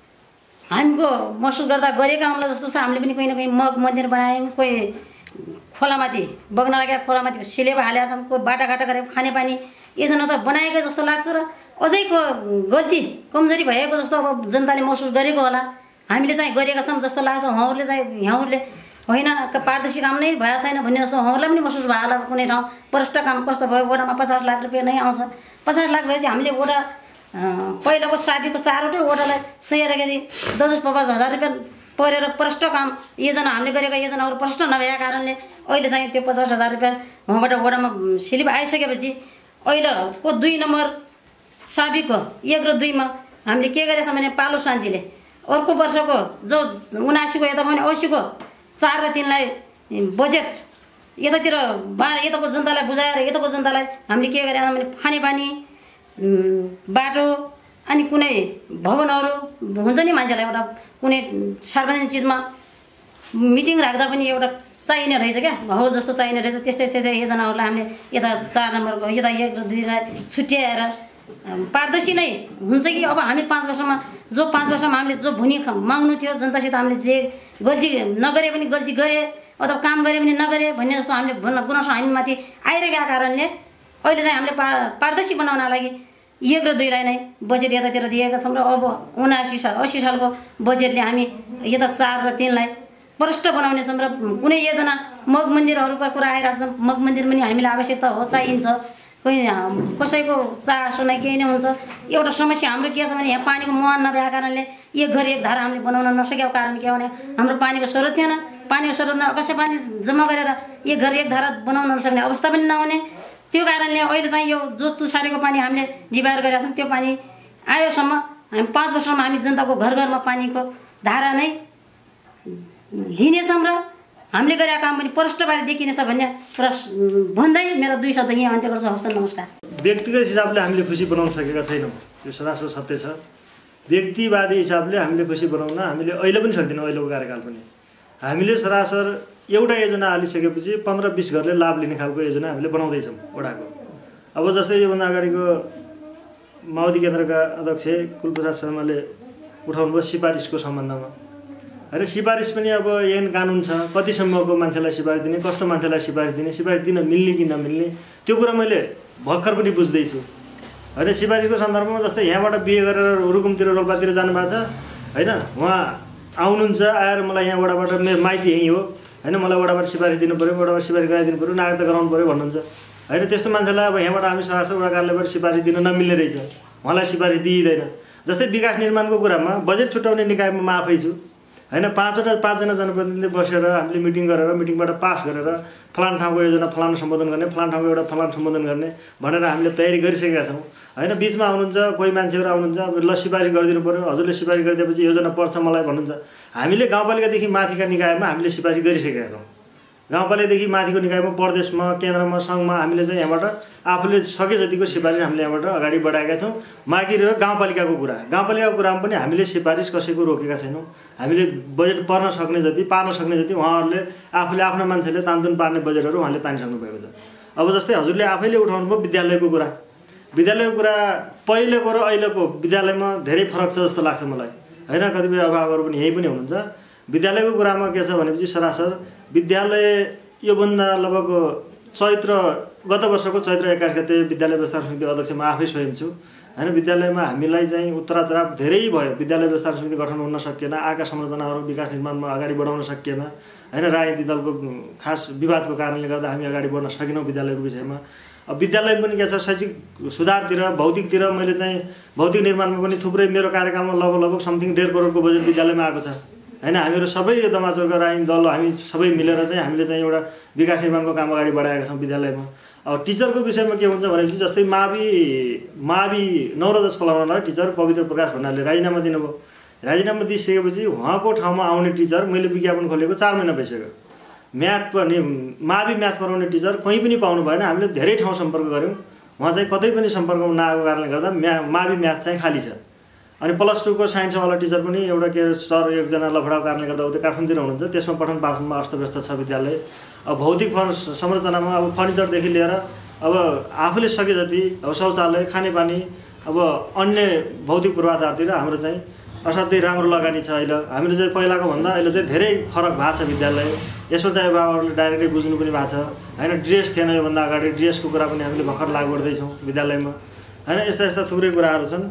हामीको महसुस गर्दा गरेका हमला जस्तो छ। हामीले पनि कहीँ न कहीँ मग मन्दिर बनायौँ, कोही खोलामाथि बग्न लागेका खोलामाथि सिलेबा हालेका छौँ, कोही बाटाघाटा गरेर खानेपानी योजना त बनाएकै जस्तो लाग्छ र अझै को गल्ती कमजोरी भएको जस्तो अब जनताले महसुस गरेको होला। हामीले चाहिँ गरेका छौँ जस्तो लाग्छ। उहाँहरूले चाहिँ यहाँहरूले होइन पारदर्शी काम नै भएको छैन भन्ने जस्तो उहाँहरूलाई पनि महसुस भयो होला। कुनै ठाउँ प्रष्ट काम कस्तो भयो, वडामा पचास लाख रुपियाँ नै आउँछ। पचास लाख भएपछि हामीले वडा पहिलाको साबीको चारवटै वडालाई सय राखेदेखि दस दस पचास हजार रुपियाँ परेर प्रष्ट काम योजना हामीले गरेका योजनाहरू प्रष्ट नभएका कारणले अहिले चाहिँ त्यो पचास हजार रुपियाँ उहाँबाट वडामा सिलिप आइसकेपछि अहिलेको दुई नम्बर साबीको एक र दुईमा हामीले के गरेका छौँ भने पालो शान्तिले अर्को वर्षको जो उनासीको यता भने असीको चार र तिनलाई बजेट यतातिर बाह्र यताको जनतालाई बुझाएर यताको जनतालाई हामीले के गरेका छौँ भने खानेपानी बाटो अनि कुनै भवनहरू हुन्छ नि मान्छेलाई एउटा कुनै सार्वजनिक चिजमा मिटिङ राख्दा पनि एउटा चाहिने रहेछ क्या, हो जस्तो चाहिने रहेछ। त्यस्तै त्यस्तै योजनाहरूलाई हामीले यता चार नम्बरको यता एक र दुईलाई छुट्याएर पारदर्शी नै हुन्छ कि अब हामी पाँच वर्षमा जो पाँच वर्षमा हामीले जो भुनी माग्नु थियो जनतासित हामीले जे गल्ती नगरे पनि गल्ती गरे अथवा काम गरे पनि नगरे भन्ने जस्तो हामीले भन्न गुनासो हामीमाथि आइरहेका कारणले अहिले चाहिँ हामीले पा पारदर्शी बनाउनका लागि एक र दुईलाई नै बजेट यतातिर दिएका छौँ र अब उनासी साल असी सालको बजेटले हामी यता चार र तिनलाई प्रष्ट बनाउनेछौँ र कुनै योजना मग मन्दिरहरूका कुरा आइरहेको छ। मग मन्दिर पनि हामीलाई आवश्यकता हो, चाहिन्छ। कोही कसैको चासो नै केही नै हुन्छ। एउटा समस्या हाम्रो के छ भने यहाँ पानीको मुहान नभएको कारणले एक घर एक धारा हामीले बनाउन नसकेको कारण के हो भने हाम्रो पानीको स्रोत थिएन। पानीको स्रोत कसै पानी जम्मा गरेर एक घर एक धारा बनाउन नसक्ने अवस्था पनि नहुने। त्यो कारणले अहिले चाहिँ यो जो तुसारेको पानी हामीले जिबार गरेका छौँ त्यो पानी आयोसम्म हामी पाँच वर्षमा हामी जनताको घर घरमा पानीको धारा नै लिनेछौँ र हामीले गरेका काम पनि प्रष्टबारे देखिनेछ भन्ने कुरा भन्दै मेरो दुई शब्द यहाँ अन्त्य गर्छु। हवस् त, नमस्कार। व्यक्तिगत हिसाबले हामीले खुसी बनाउन सकेका छैनौँ, यो सरासर सत्य छ। व्यक्तिवादी हिसाबले हामीले खुसी बनाउन हामीले अहिले पनि सक्दैनौँ। अहिलेको कार्यकाल पनि हामीले सरासर एउटा योजना हालिसकेपछि पन्ध्र बिस घरले लाभ लिने खालको योजना हामीले बनाउँदैछौँ वडाको। अब जस्तै योभन्दा अगाडिको माओवादी केन्द्रका अध्यक्ष कुलप्रसाद शर्माले उठाउनुभयो सिफारिसको सम्बन्धमा। होइन, सिफारिस पनि अब ऐन कानुन छ, कतिसम्मको मान्छेलाई सिफारिस दिने, कस्तो मान्छेलाई सिफारिस दिने, सिफारिस दिन मिल्ने कि नमिल्ने त्यो कुरा मैले भर्खर पनि बुझ्दैछु। होइन, सिफारिसको सन्दर्भमा जस्तै यहाँबाट बिहे गरेर रुकुमतिर रोल्पातिर जानुभएको छ, होइन, उहाँ आउनुहुन्छ, आएर मलाई यहाँ वडाबाट मेरो माइती यहीँ हो, होइन, मलाई वडाबाट सिफारिस दिनु पऱ्यो, वडाबाट सिफारिस गराइदिनु पऱ्यो, नागरिकता गराउनु पऱ्यो भन्नुहुन्छ। होइन, त्यस्तो मान्छेलाई अब यहाँबाट हामी सरासर वडा कार्यालयबाट सिफारिस दिन नमिल्ने रहेछ, उहाँलाई सिफारिस दिइँदैन। जस्तै विकास निर्माणको कुरामा बजेट छुट्याउने निकायमा म आफै छु। होइन, पाँचवटा पाँचजना जनप्रतिनिधिले बसेर हामीले मिटिङ गरेर मिटिङबाट पास गरेर फलान ठाउँको योजना फलान सम्बोधन गर्ने, फलान ठाउँको एउटा फलान सम्बोधन गर्ने भनेर हामीले तयारी गरिसकेका छौँ। होइन, बिचमा आउनुहुन्छ कोही मान्छेहरू आउनुहुन्छ, ल सिफारिस गरिदिनु पऱ्यो, हजुरले सिफारिस गरिदिएपछि योजना पर्छ मलाई भन्नुहुन्छ। हामीले गाउँपालिकादेखि माथिका निकायमा हामीले सिफारिस गरिसकेका छौँ। गाउँपालिकादेखि माथिको निकायमा, प्रदेशमा, केन्द्रमा, सङ्घमा हामीले चाहिँ यहाँबाट आफूले सके जतिको सिफारिस हामीले यहाँबाट अगाडि बढाएका छौँ। बाँकी रह्यो गाउँपालिकाको कुरा। गाउँपालिकाको कुरामा पनि हामीले सिफारिस कसैको रोकेका छैनौँ। हामीले बजेट पर्न सक्ने जति, पार्न सक्ने जति उहाँहरूले आफूले आफ्नो मान्छेले तानतुन पार्ने बजेटहरू उहाँले तानिसक्नु भएको छ। अब जस्तै हजुरले आफैले उठाउनु भयो विद्यालयको कुरा विद्यालयको कुरा पहिलेको र अहिलेको विद्यालयमा धेरै फरक छ जस्तो लाग्छ मलाई हैन कतिपय अभिभावकहरू पनि यही पनि हुनुहुन्छ विद्यालयको कुरामा के छ भनेपछि सरासर विद्यालय योभन्दा लगभग चैत्र गत वर्षको चैत्र एक्काइस गते विद्यालय व्यवस्थापन समिति अध्यक्षमा आफै स्वयं छु हैन विद्यालयमा हामीलाई चाहिँ उत्तराचराप धेरै भयो विद्यालय व्यवस्थापन समिति गठन हुन सकिएन आएका संरचनाहरू विकास निर्माणमा अगाडि बढाउन सकिएन हैन राजनीतिक दलको खास विवादको कारणले गर्दा हामी अगाडि बढ्न सकेनौँ विद्यालयको विषयमा अब विद्यालय पनि के छ शैक्षिक सुधारतिर भौतिकतिर मैले चाहिँ भौतिक निर्माणमा पनि थुप्रै मेरो कार्यकालमा लगभग लगभग समथिङ डेढ करोडको बजेट विद्यालयमा आएको छ हैन हामीहरू सबै यो दमाचौरका राजनीतिक दल हामी सबै मिलेर चाहिँ हामीले चाहिँ एउटा विकास निर्माणको काम अगाडि बढाएका छौँ विद्यालयमा अब टिचरको विषयमा के हुन्छ भनेपछि जस्तै मावि मावि नौ र दस पलाउनलाई टिचर पवित्र प्रकाश भण्डारले राजीनामा दिनुभयो राजीनामा दिइसकेपछि उहाँको ठाउँमा आउने टिचर मैले विज्ञापन खोलेको चार महिना भइसक्यो म्याथ पनि मावि म्याथ पढाउने टिचर कहीँ पनि पाउनु भएन हामीले धेरै ठाउँ सम्पर्क गऱ्यौँ उहाँ चाहिँ कतै पनि सम्पर्कमा नआएको कारणले गर्दा म्या मावि म्याथ चाहिँ खाली छ अनि प्लस टूको साइन्सवाला टिचर पनि एउटा के सर एकजना लफडाको कारणले गर्दा उतै काठमाडौँतिर हुनुहुन्छ त्यसमा पठन पाठनमा अस्तव्यस्त छ विद्यालय अब भौतिक संरचनामा अब फर्निचरदेखि लिएर अब आफूले सके जति अब शौचालय खानेपानी अब अन्य भौतिक पूर्वाधारतिर हाम्रो चाहिँ असाध्यै राम्रो लगानी छ अहिले हामीले चाहिँ पहिलाको भन्दा अहिले चाहिँ धेरै फरक भएको छ विद्यालय यसमा चाहिँ अभिभावकहरूले डाइरेक्टै बुझ्नु पनि भएको छ हैन ड्रेस थिएन योभन्दा अगाडि ड्रेसको कुरा पनि हामीले भर्खर लागु गर्दैछौँ विद्यालयमा हैन यस्ता यस्ता थुप्रै कुराहरू छन्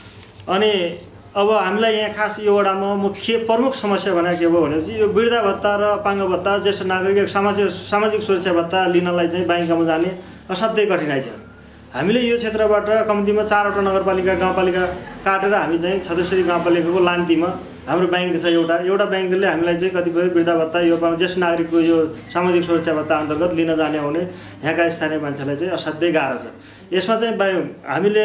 अनि अब हामीलाई यहाँ खास यो वडामा मुख्य प्रमुख समस्या भनेको के हो भनेपछि यो वृद्धा भत्ता र अपाङ्ग भत्ता ज्येष्ठ नागरिक सामाजिक सामाजिक सुरक्षा भत्ता लिनलाई चाहिँ ब्याङ्कमा जाने असाध्यै कठिनाइ छ हामीले यो क्षेत्रबाट कम्तीमा चारवटा नगरपालिका गाउँपालिका काटेर हामी चाहिँ छत्तीसगढी गाउँपालिकाको लान्तीमा हाम्रो ब्याङ्क छ एउटा एउटा ब्याङ्कले हामीलाई चाहिँ कतिपय वृद्धा भत्ता यो ज्येष्ठ नागरिकको यो सामाजिक सुरक्षा भत्ता अन्तर्गत लिन जाने आउने यहाँका स्थानीय मान्छेलाई चाहिँ असाध्यै गाह्रो छ यसमा चाहिँ हामीले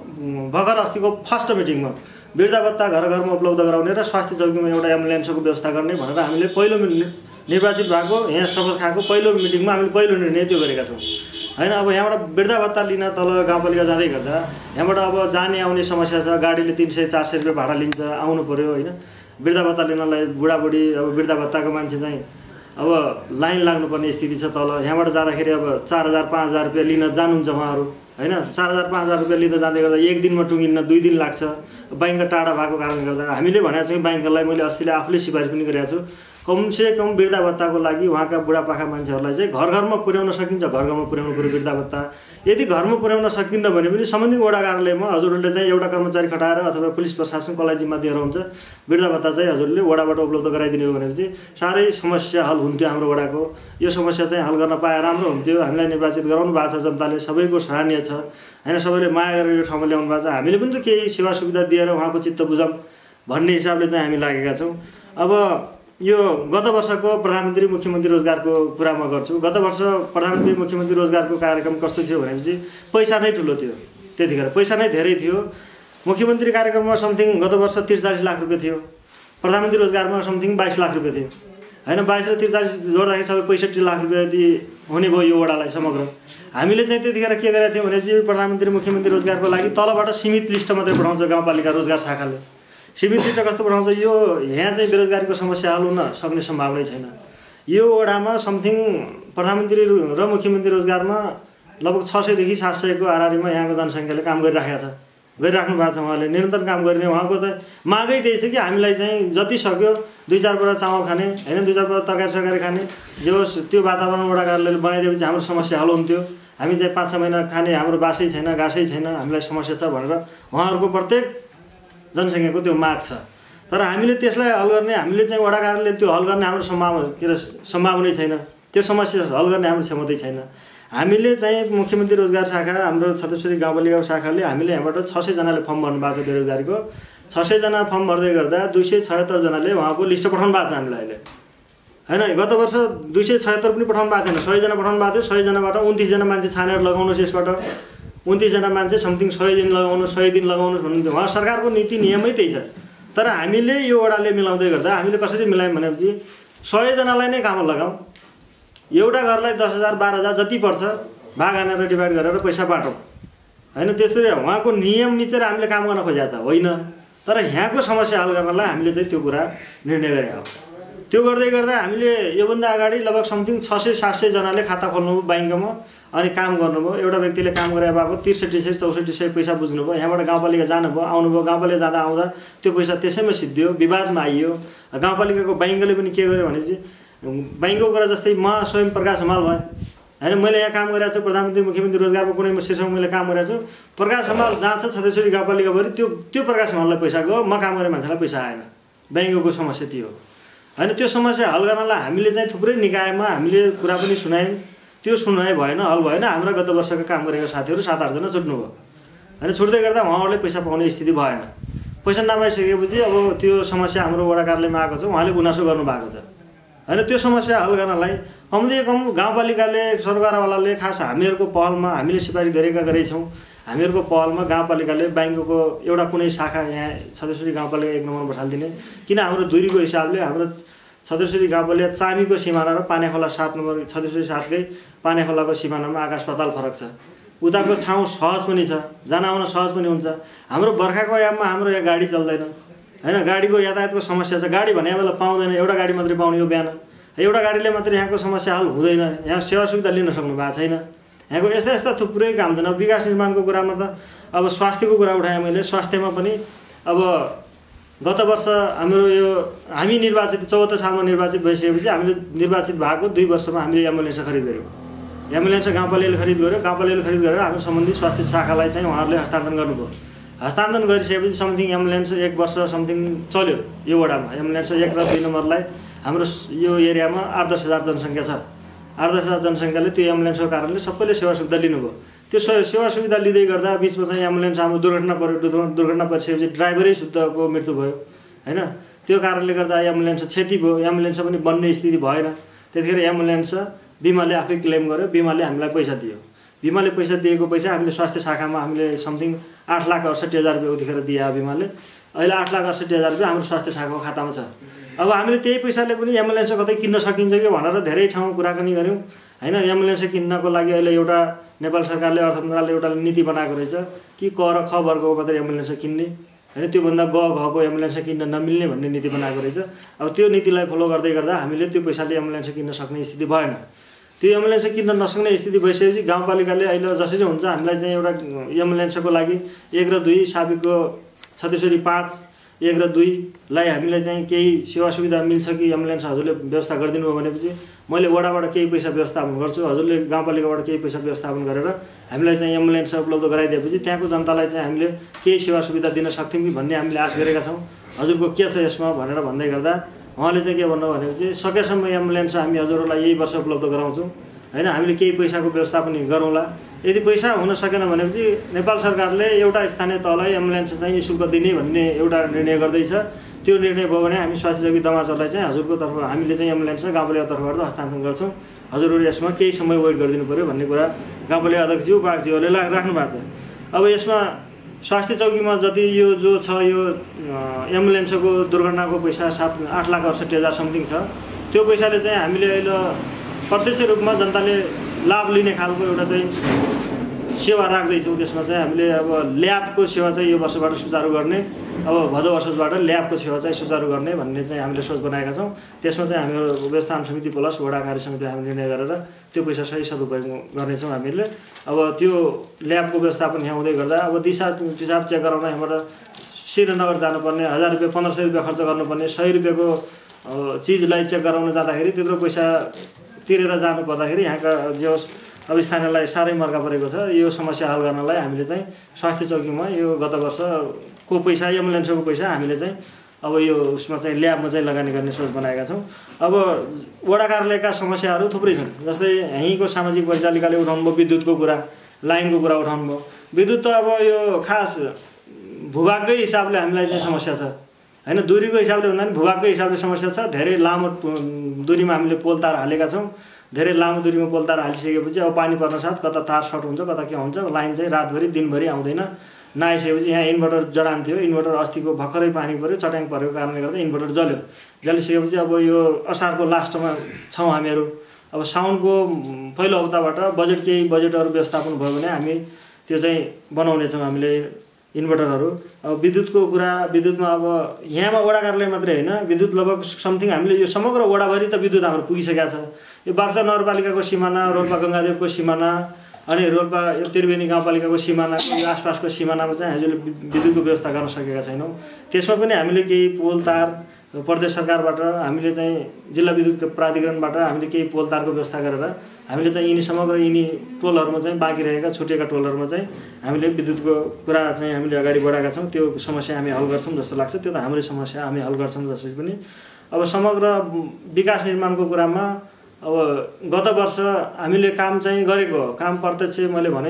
भर्खर अस्तिको फर्स्ट मिटिङमा वृद्धा भत्ता घर घरमा उपलब्ध गराउने र स्वास्थ्य चौकीमा एउटा एम्बुलेन्सको व्यवस्था गर्ने भनेर हामीले पहिलो निर्वाचित भएको यहाँ शपथ खाएको पहिलो मिटिङमा हामीले पहिलो निर्णय त्यो गरेका छौँ हैन अब यहाँबाट वृद्धा भत्ता लिन तल गाउँपालिका जाँदै गर्दा यहाँबाट अब जाने आउने समस्या छ गाडीले तिन सय चार सय रुपियाँ भाडा लिन्छ आउनु पऱ्यो होइन वृद्धा भत्ता लिनलाई बुढाबुढी अब वृद्धा भत्ताको मान्छे चाहिँ अब लाइन लाग्नुपर्ने स्थिति छ तल यहाँबाट जाँदाखेरि अब चार हजार पाँच हजार रुपियाँ लिन जानुहुन्छ उहाँहरू हैन चार हजार पाँच हजार रुपियाँ लिँदा जाँदै गर्दा एक दिनमा टुङ्गिन्न दुई दिन लाग्छ ब्याङ्क टाढा भएको कारणले गर्दा हामीले भनेको छौँ ब्याङ्कलाई मैले अस्तिले आफूले सिफारिस पनि गरेको छु कमसे कम वृद्धा भत्ताको लागि उहाँका बुढापाका मान्छेहरूलाई चाहिँ घर घरमा पुर्याउन सकिन्छ घर घरमा पुर्याउनु पऱ्यो वृद्धा भत्ता यदि घरमा पुर्याउन सकिन्न भने पनि सम्बन्धित वडा कार्यालयमा हजुरहरूले चाहिँ एउटा कर्मचारी खटाएर अथवा पुलिस प्रशासन कसलाई जिम्मा दिएर हुन्छ वृद्धा भत्ता चाहिँ हजुरले वडाबाट उपलब्ध गराइदिनु हो भनेपछि साह्रै समस्या हल हुन्थ्यो हाम्रो वडाको यो समस्या चाहिँ हल गर्न पाए राम्रो हुन्थ्यो हामीलाई निर्वाचित गराउनु भएको छ जनताले सबैको सराहनीय छ हैन सबैले माया गरेर यो ठाउँमा ल्याउनु भएको छ हामीले पनि त केही सेवा सुविधा दिएर उहाँको चित्त बुझौँ भन्ने हिसाबले चाहिँ हामी लागेका छौँ अब यो गत वर्षको प्रधानमन्त्री मुख्यमन्त्री रोजगारको कुरा म गर्छु गत वर्ष प्रधानमन्त्री मुख्यमन्त्री रोजगारको कार्यक्रम कस्तो थियो भनेपछि पैसा नै ठुलो थियो त्यतिखेर पैसा नै धेरै थियो मुख्यमन्त्री कार्यक्रममा समथिङ गत वर्ष त्रिचालिस लाख रुपियाँ थियो प्रधानमन्त्री रोजगारमा समथिङ बाइस लाख रुपियाँ थियो हैन बाइस र त्रिचालिस जोड्दाखेरि सबै पैँसठी लाख रुपियाँ यदि हुने भयो यो वडालाई समग्र हामीले चाहिँ त्यतिखेर के गरेका थियौँ भनेपछि प्रधानमन्त्री मुख्यमन्त्री रोजगारको लागि तलबाट सीमित लिस्ट मात्रै पठाउँछ गाउँपालिका रोजगार शाखाले सीमित लिस्ट कस्तो पठाउँछ यो यहाँ चाहिँ बेरोजगारीको समस्या हल हुन सक्ने सम्भावना छैन यो वडामा समथिङ प्रधानमन्त्री र मुख्यमन्त्री रोजगारमा लगभग छ सयदेखि सात सयको हाराहारीमा यहाँको जनसङ्ख्याले काम गरिराखेको छ गरिराख्नु भएको छ उहाँले निरन्तर काम गर्ने उहाँको त मागै त्यही छ कि हामीलाई चाहिँ जति सक्यो दुई चार बोरा चामल खाने होइन दुई चार बोरा तरकारी सरकारी खाने जे होस् त्यो वातावरण वडा कार्यालयले बनाइदिएपछि हाम्रो समस्या हल हुन्थ्यो हामी चाहिँ पाँच छ महिना खाने हाम्रो बासै छैन घाँसै छैन हामीलाई समस्या छ भनेर उहाँहरूको प्रत्येक जनसङ्ख्याको त्यो माग छ तर हामीले त्यसलाई हल गर्ने हामीले चाहिँ वडा कार्यालयले त्यो हल गर्ने हाम्रो सम्भावना के अरे सम्भावना छैन त्यो समस्या हल गर्ने हाम्रो क्षमतै छैन हामीले चाहिँ मुख्यमन्त्री रोजगार शाखा हाम्रो छत्तीसगढी गाउँपालिकाको शाखाले हामीले यहाँबाट छ सयजनाले फर्म भर्नु भएको छ बेरोजगारीको छ सयजना फर्म भर्दै गर्दा दुई सय छयत्तरजनाले उहाँको लिस्ट पठाउनु भएको छ हामीलाई अहिले होइन गत वर्ष दुई सय छयत्तर पनि पठाउनु भएको थिएन सयजना पठाउनु भएको थियो सयजनाबाट उन्तिसजना मान्छे छानेर लगाउनुहोस् यसबाट उन्तिसजना मान्छे समथिङ सय दिन लगाउनु सय दिन लगाउनुहोस् भन्नुहुन्थ्यो उहाँ सरकारको नीति नियमै त्यही छ तर हामीले यो वडाले मिलाउँदै गर्दा हामीले कसरी मिलायौँ भनेपछि सयजनालाई नै काम लगाऊँ एउटा घरलाई दस हजार बाह्र हजार जति पर्छ भाग हानेर डिभाइड गरेर पैसा बाटौँ होइन त्यसरी उहाँको नियम मिचेर हामीले काम गर्न खोजेका त होइन तर यहाँको समस्या हल गर्नलाई हामीले चाहिँ त्यो कुरा निर्णय गरेका हो त्यो गर्दै गर्दा हामीले योभन्दा अगाडि लगभग समथिङ छ सय सात सयजनाले खाता खोल्नु ब्याङ्कमा अनि काम गर्नुभयो। एउटा व्यक्तिले काम गरे बापत त्रिसठी सय चौसठी सय पैसा बुझ्नुभयो। यहाँबाट गाउँपालिका जानुभयो, आउनुभयो, गाउँपालिका जाँदा आउँदा त्यो पैसा त्यसैमा सिद्धियो, विवादमा आइयो। गाउँपालिकाको बैंकले पनि के गर्यो भनेपछि बैंकको कुरा जस्तै म स्वयं प्रकाश हमाल भएँ होइन, मैले यहाँ काम गरिरहेको छु, प्रधानमन्त्री मुख्यमन्त्री रोजगारको कुनै शीर्षकमा मैले काम गरिरहेको छु। प्रकाश हमाल जहाँ छ छत्तीसगढी गाउँपालिकाभरि त्यो त्यो प्रकाश हमाललाई पैसा गयो, म काम गर्ने मान्छेलाई पैसा आएन। बैंकको समस्या त्यो हो होइन। त्यो समस्या हल गर्नलाई हामीले चाहिँ थुप्रै निकायमा हामीले कुरा पनि सुनायौँ, त्यो सुनाइ भएन, हल भएन। हाम्रा गत वर्षका काम गरेका साथीहरू सात आठजना छुट्नुभयो होइन। छुट्दै गर्दा उहाँहरूले पैसा पाउने स्थिति भएन। पैसा नपाइसकेपछि अब त्यो समस्या हाम्रो वडा कार्यालयमा आएको छ, उहाँले गुनासो गर्नुभएको छ होइन। त्यो समस्या हल गर्नलाई कमसे कम गाउँपालिकाले सरकारवालाले खास हामीहरूको पहलमा हामीले सिफारिस गरेका गरेछौँ। हामीहरूको पहलमा गाउँपालिकाले बैंकको एउटा कुनै शाखा यहाँ छत्तीसगढी गाउँपालिका एक नम्बरमा बठालिदिने। किन हाम्रो दूरीको हिसाबले हाम्रो छत्तीसगढी गाउँपालिका चामीको सिमाना र पानेखोला सात नम्बर छत्तीसगढी सातकै पानेखोलाको सिमानामा आकाश पाताल फरक छ। उताको ठाउँ सहज पनि छ, जान आउन सहज पनि हुन्छ। हाम्रो बर्खाको याममा हाम्रो यहाँ गाडी चल्दैन होइन, गाडीको यातायातको समस्या छ। गाडी भने बेला पाउँदैन, एउटा गाडी मात्रै पाउने हो बिहान। एउटा गाडीले मात्रै यहाँको समस्या हल हुँदैन, यहाँ सेवा सुविधा लिन सक्नु भएको छैन। यहाँको यस्ता यस्ता थुप्रै काम छन्। अब विकास निर्माणको कुरामा त अब स्वास्थ्यको कुरा उठाएँ मैले। स्वास्थ्यमा पनि अब गत वर्ष हाम्रो यो हामी निर्वाचित चौहत्तर सालमा निर्वाचित भइसकेपछि हामीले निर्वाचित भएको दुई वर्षमा हामीले एम्बुलेन्स खरिद गऱ्यौँ। एम्बुलेन्स गाउँपालिकाले खरिद गर्यो। गाउँपालिकाले खरिद गरेर हाम्रो सम्बन्धित स्वास्थ्य शाखालाई चाहिँ उहाँहरूले हस्तान्तरण गर्नुभयो। हस्तान्तरण गरिसकेपछि समथिङ एम्बुलेन्स एक वर्ष समथिङ चल्यो यो वडामा। एम्बुलेन्स एक र दुई नम्बरलाई हाम्रो यो एरियामा आठ दस हजार जनसङ्ख्या छ। आठ दस हजार जनसङ्ख्याले त्यो एम्बुलेन्सको कारणले सबैले सेवा सुविधा लिनुभयो। त्यो सेवा सुविधा लिँदै गर्दा बिचमा चाहिँ एम्बुलेन्स हाम्रो दुर्घटना पऱ्यो। दुर्घटना परिसकेपछि ड्राइभरै शुद्धको मृत्यु भयो होइन। त्यो कारणले गर्दा एम्बुलेन्स क्षति भयो, एम्बुलेन्स पनि बन्ने स्थिति भएन। त्यतिखेर एम्बुलेन्स बिमाले आफै क्लेम गर्यो, बिमाले हामीलाई पैसा दियो। बिमाले पैसा दिएको पैसा हामीले स्वास्थ्य शाखामा हामीले समथिङ आठ लाख अडसट्ठी हजार रुपियाँ उतिखेर दियो बिमाले। अहिले आठ लाख अडसट्ठी हजार रुपियाँ हाम्रो स्वास्थ्य शाखाको खातामा छ। अब हामीले त्यही पैसाले पनि एम्बुलेन्स कतै किन्न सकिन्छ कि भनेर धेरै ठाउँ कुराकानी गऱ्यौँ होइन। एम्बुलेन्स किन्नको लागि अहिले एउटा नेपाल सरकारले अर्थ मन्त्रालयले एउटा नीति बनाएको रहेछ कि क र ख वर्गको मात्रै एम्बुलेन्स किन्ने होइन, त्योभन्दा ग घको एम्बुलेन्स किन्न नमिल्ने भन्ने नीति बनाएको रहेछ। अब त्यो नीतिलाई फलो गर्दै गर्दा हामीले त्यो पैसाले एम्बुलेन्स किन्न सक्ने स्थिति भएन। त्यो एम्बुलेन्स किन्न नसक्ने स्थिति भइसकेपछि गाउँपालिकाले अहिले जसरी हुन्छ हामीलाई चाहिँ एउटा एम्बुलेन्सको लागि एक र दुई साबिकको छत्तीसगढी पाँच एक र दुईलाई हामीलाई चाहिँ केही सेवा सुविधा मिल्छ कि एम्बुलेन्स हजुरले व्यवस्था गरिदिनु भयो भनेपछि मैले वडाबाट केही पैसा व्यवस्थापन गर्छु, हजुरले गाउँपालिकाबाट केही पैसा व्यवस्थापन गरेर हामीलाई चाहिँ एम्बुलेन्स उपलब्ध गराइदिएपछि त्यहाँको जनतालाई चाहिँ हामीले केही सेवा सुविधा दिन सक्थ्यौँ कि भन्ने हामीले आश गरेका छौँ। हजुरको के छ यसमा भनेर भन्दै गर्दा उहाँले चाहिँ के भन्नु भनेपछि सकेसम्म एम्बुलेन्स हामी हजुरहरूलाई यही वर्ष उपलब्ध गराउँछौँ होइन, हामीले केही पैसाको व्यवस्थापन गरौँला। यदि पैसा हुन सकेन भनेपछि नेपाल सरकारले एउटा स्थानीय तहलाई एम्बुलेन्स चाहिँ निःशुल्क दिने भन्ने एउटा निर्णय गर्दैछ। त्यो निर्णय भयो भने हामी स्वास्थ्ययोगी दमाचरलाई चाहिँ हजुरको तर्फ हामीले चाहिँ एम्बुलेन्स गाउँपालिका तर्फबाट हस्तान्तरण गर्छौँ। हजुरहरू यसमा केही समय वेट गरिदिनु पऱ्यो भन्ने कुरा गाउँपालिका अध्यक्षज्यू बागज्यूहरूले राख्नु भएको छ। अब यसमा स्वास्थ्य चौकीमा जति यो जो छ यो एम्बुलेन्सको दुर्घटनाको पैसा सात आठ लाख अडसट्ठी हजार समथिङ छ। त्यो पैसाले चाहिँ हामीले अहिले प्रत्यक्ष रूपमा जनताले लाभ लिने खालको एउटा चाहिँ सेवा राख्दैछौँ। त्यसमा चाहिँ हामीले अब ल्याबको सेवा चाहिँ यो वर्षबाट सुचारू गर्ने, अब भदौ वर्षबाट ल्याबको सेवा चाहिँ सुचारू गर्ने भन्ने चाहिँ हामीले सोच बनाएका छौँ। त्यसमा चाहिँ हामीहरू व्यवस्थापन समिति प्लस वडा कार्य समितिले हामीले निर्णय गरेर त्यो पैसा सही सदुपयोग गर्नेछौँ हामीले। अब त्यो ल्याबको व्यवस्थापन यहाँ हुँदै गर्दा अब दिशा पिसाब चेक गराउन यहाँबाट श्रीनगर जानुपर्ने हजार रुपियाँ पन्ध्र सय रुपियाँ खर्च गर्नुपर्ने सय रुपियाँको चिजलाई चेक गराउन जाँदाखेरि त्यत्रो पैसा तिरेर जानु पर्दाखेरि यहाँका जो अब स्थानीयलाई साह्रै मर्का परेको छ। यो समस्या हल गर्नलाई हामीले चाहिँ स्वास्थ्य चौकीमा यो गत वर्षको पैसा एम्बुलेन्सको पैसा हामीले चाहिँ अब यो उसमा चाहिँ ल्याबमा चाहिँ लगानी गर्ने सोच बनाएका छौँ। अब वडा कार्यालयका समस्याहरू थुप्रै छन्। जस्तै यहीँको सामाजिक परिचालिकाले उठाउनु भयो विद्युतको कुरा, लाइनको कुरा उठाउनु भयो। विद्युत त अब यो खास भूभागकै हिसाबले हामीलाई चाहिँ समस्या छ होइन, दूरीको हिसाबले भन्दा पनि भूभागकै हिसाबले समस्या छ। धेरै लामो दूरीमा हामीले पोल तार हालेका छौँ। धेरै लामो दूरीमा पोल तार हालिसकेपछि अब पानी पर्न साथ कता तार सर्ट हुन्छ कता के हुन्छ, लाइन चाहिँ रातभरि दिनभरि आउँदैन। नआइसकेपछि यहाँ इन्भर्टर जडान थियो, इन्भर्टर अस्तिको भर्खरै पानी पऱ्यो चट्याङ परेको कारणले गर्दा इन्भर्टर जल्यो। जलिसकेपछि अब यो असारको लास्टमा छौँ हामीहरू। अब साउनको पहिलो हप्ताबाट बजेट केही बजेटहरू व्यवस्थापन भयो भने हामी त्यो चाहिँ बनाउनेछौँ हामीले इन्भर्टरहरू। अब विद्युतको कुरा, विद्युतमा अब यहाँमा वडा कार्यालय मात्रै होइन, विद्युत लगभग समथिङ हामीले यो समग्र वडाभरि त विद्युत हाम्रो पुगिसकेको छ। यो बाक्सा नगरपालिकाको सिमाना, रोल्पा गङ्गादेवको सिमाना अनि रोल्पा यो त्रिवेणी गाउँपालिकाको सिमानाको यो आसपासको सिमानामा चाहिँ हामीले विद्युतको व्यवस्था गर्न सकेका छैनौँ। त्यसमा पनि हामीले केही पोल तार प्रदेश सरकारबाट हामीले चाहिँ जिल्ला विद्युत प्राधिकरणबाट हामीले केही पोल तारको व्यवस्था गरेर हामीले चाहिँ यिनी समग्र यिनी टोलहरूमा चाहिँ बाँकी रहेका छुटेका टोलहरूमा चाहिँ हामीले विद्युतको कुरा चाहिँ हामीले अगाडि बढाएका छौँ। त्यो समस्या हामी हल गर्छौँ जस्तो लाग्छ। त्यो त हाम्रै समस्या हामी हल गर्छौँ जसरी पनि। अब समग्र विकास निर्माणको कुरामा अब गत वर्ष हामीले काम चाहिँ गरेको काम प्रत्यक्ष मैले भने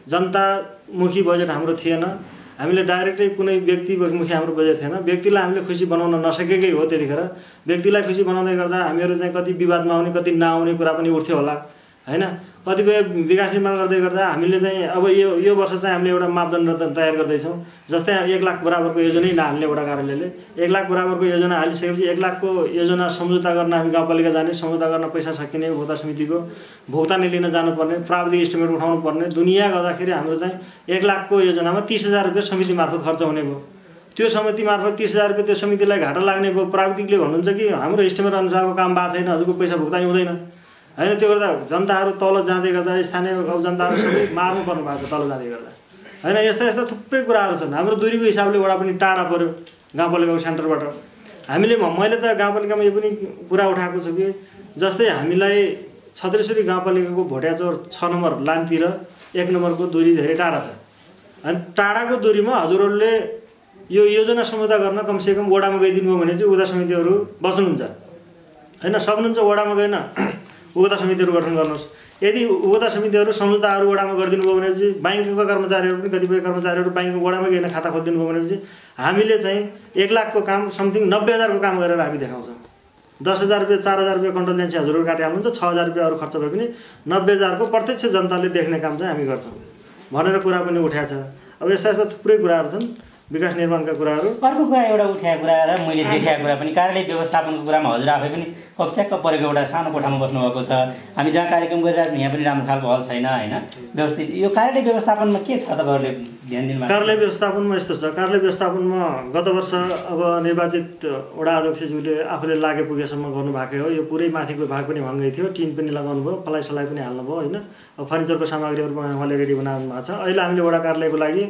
जनतामुखी बजेट हाम्रो थिएन। हामीले डाइरेक्टै कुनै व्यक्तिमुखी हाम्रो बजेट थिएन। व्यक्तिलाई हामीले खुसी बनाउन नसकेकै हो। त्यतिखेर व्यक्तिलाई खुसी बनाउँदै गर्दा हामीहरू चाहिँ कति विवादमा आउने कति नआउने कुरा पनि उठ्थ्यो होला हैन। कतिपय विकास निर्माण गर्दै गर्दा हामीले चाहिँ अब यो यो वर्ष चाहिँ हामीले एउटा मापदण्ड तयार गर्दैछौँ। जस्तै एक लाख बराबरको योजनै नहाल्ने एउटा कार्यालयले एक लाख बराबरको योजना हालिसकेपछि एक लाखको योजना सम्झौता गर्न हामी गाउँपालिका जाने, सम्झौता गर्न पैसा सकिने, उपभोक्ता समितिको भुक्तानी लिन जानुपर्ने, प्राविधिक इस्टिमेट उठाउनु पर्ने दुनियाँ गर्दाखेरि हाम्रो चाहिँ एक लाखको योजनामा तिस हजार रुपियाँ समिति मार्फत खर्च हुने भयो। त्यो समिति मार्फत तिस हजार रुपियाँ त्यो समितिलाई घाटा लाग्ने भयो। प्राविधिकले भन्नुहुन्छ कि हाम्रो इस्टिमेट अनुसारको काम भएको छैन, हजुरको पैसा भुक्तानी हुँदैन हैन। त्यो गर्दा जनताहरू तल जाँदै गर्दा स्थानीय जनताहरू सबै मार्नु पर्नु भएको छ तल जाँदै गर्दा हैन। यस्ता यस्ता थुप्रै कुराहरू छन्। हाम्रो दूरीको हिसाबले वडा पनि टाढा पऱ्यो गाउँपालिकाको सेन्टरबाट। हामीले मैले त गाउँपालिकामा यो पनि कुरा उठाएको छु कि जस्तै हामीलाई छत्रेश्वरी गाउँपालिकाको भोटियाचौर छ नम्बर लानतिर एक नम्बरको दूरी धेरै टाढा छ। अनि टाढाको दूरीमा हजुरहरूले यो योजना सम्झौता गर्न कमसेकम वडामा गइदिनु भयो भने चाहिँ उता समितिहरू बस्नुहुन्छ हैन। सक्नुहुन्छ वडामा गएन उगता समितिहरू गठन गर्नुहोस्। यदि उगता समितिहरू सम्झौताहरू वडामा गरिदिनु भयो भने चाहिँ ब्याङ्कका कर्मचारीहरू पनि कतिपय कर्मचारीहरू ब्याङ्कको वडामा गएर खाता खोलिदिनु भयो भनेपछि हामीले चाहिँ एक लाखको काम समथिङ नब्बे हजारको काम गरेर हामी देखाउँछौँ। दस हजार रुपियाँ चार हजार रुपियाँ कन्टलजेन्सी हजुरहरू काटिहाल्नुहुन्छ, छ हजार रुपियाँ अरू खर्च भए पनि नब्बे हजारको प्रत्यक्ष जनताले देख्ने काम चाहिँ हामी गर्छौँ भनेर कुरा पनि उठाएको छ। अब यस्ता यस्ता थुप्रै कुराहरू छन् विकास निर्माणका कुराहरू। अर्को कुरा एउटा उठाएको कुरा र मैले देखेको कुरा पनि कार्यालय व्यवस्थापनको कुरामा हजुर आफै पनि कप्च्याक्क परेको एउटा सानो कोठामा बस्नुभएको छ। हामी जहाँ कार्यक्रम गरिरहेको यहाँ पनि राम्रो खालको हल छैन होइन व्यवस्थित। यो कार्यालय व्यवस्थापनमा के छ तपाईँहरूले ध्यान दिनु? कार्यालय व्यवस्थापनमा यस्तो छ। कार्यालय व्यवस्थापनमा गत वर्ष अब निर्वाचित वडा अध्यक्षज्यूले आफूले लागे पुगेसम्म गर्नुभएकै हो। यो पुरै माथिको भाग पनि महँगै थियो, टिन पनि लगाउनु भयो, पलाई सलाई पनि हाल्नु भयो होइन। अब फर्निचरको सामग्रीहरू उहाँले रेडी बनाउनु भएको छ। अहिले हामीले वडा कार्यालयको लागि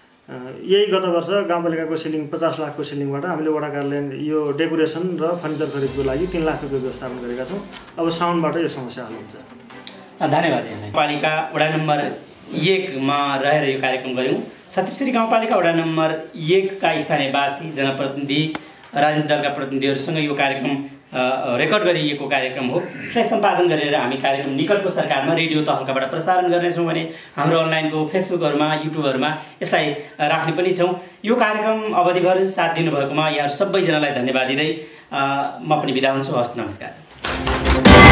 यही गत वर्ष गाउँपालिकाको सिलिङ पचास लाखको सिलिङबाट हामीले वडा कार्यालय यो डेकोरेसन र फर्निचर खरिदको लागि तीन लाख रुपियाँ व्यवस्थापन गरेका छौँ। अब साउन्डबाट यो समस्या हल हुन्छ। धन्यवाद। गाउँपालिका वडा नम्बर एकमा रहेर यो कार्यक्रम गऱ्यौँ। छत्तीसगढी गाउँपालिका वडा नम्बर एकका स्थानीयवासी जनप्रतिनिधि राजनीतिक दलका प्रतिनिधिहरूसँग यो कार्यक्रम रेकर्ड गरिएको कार्यक्रम हो। यसलाई सम्पादन गरेर हामी कार्यक्रम निकटको सरकारमा रेडियो तहल्काबाट प्रसारण गर्नेछौँ भने हाम्रो अनलाइनको फेसबुकहरूमा युट्युबहरूमा यसलाई राख्ने पनि छौँ। यो कार्यक्रम अवधिभर साथ दिनुभएकोमा यहाँ सबैजनालाई धन्यवाद दिँदै म पनि बिदा हुन्छु। हस्, नमस्कार।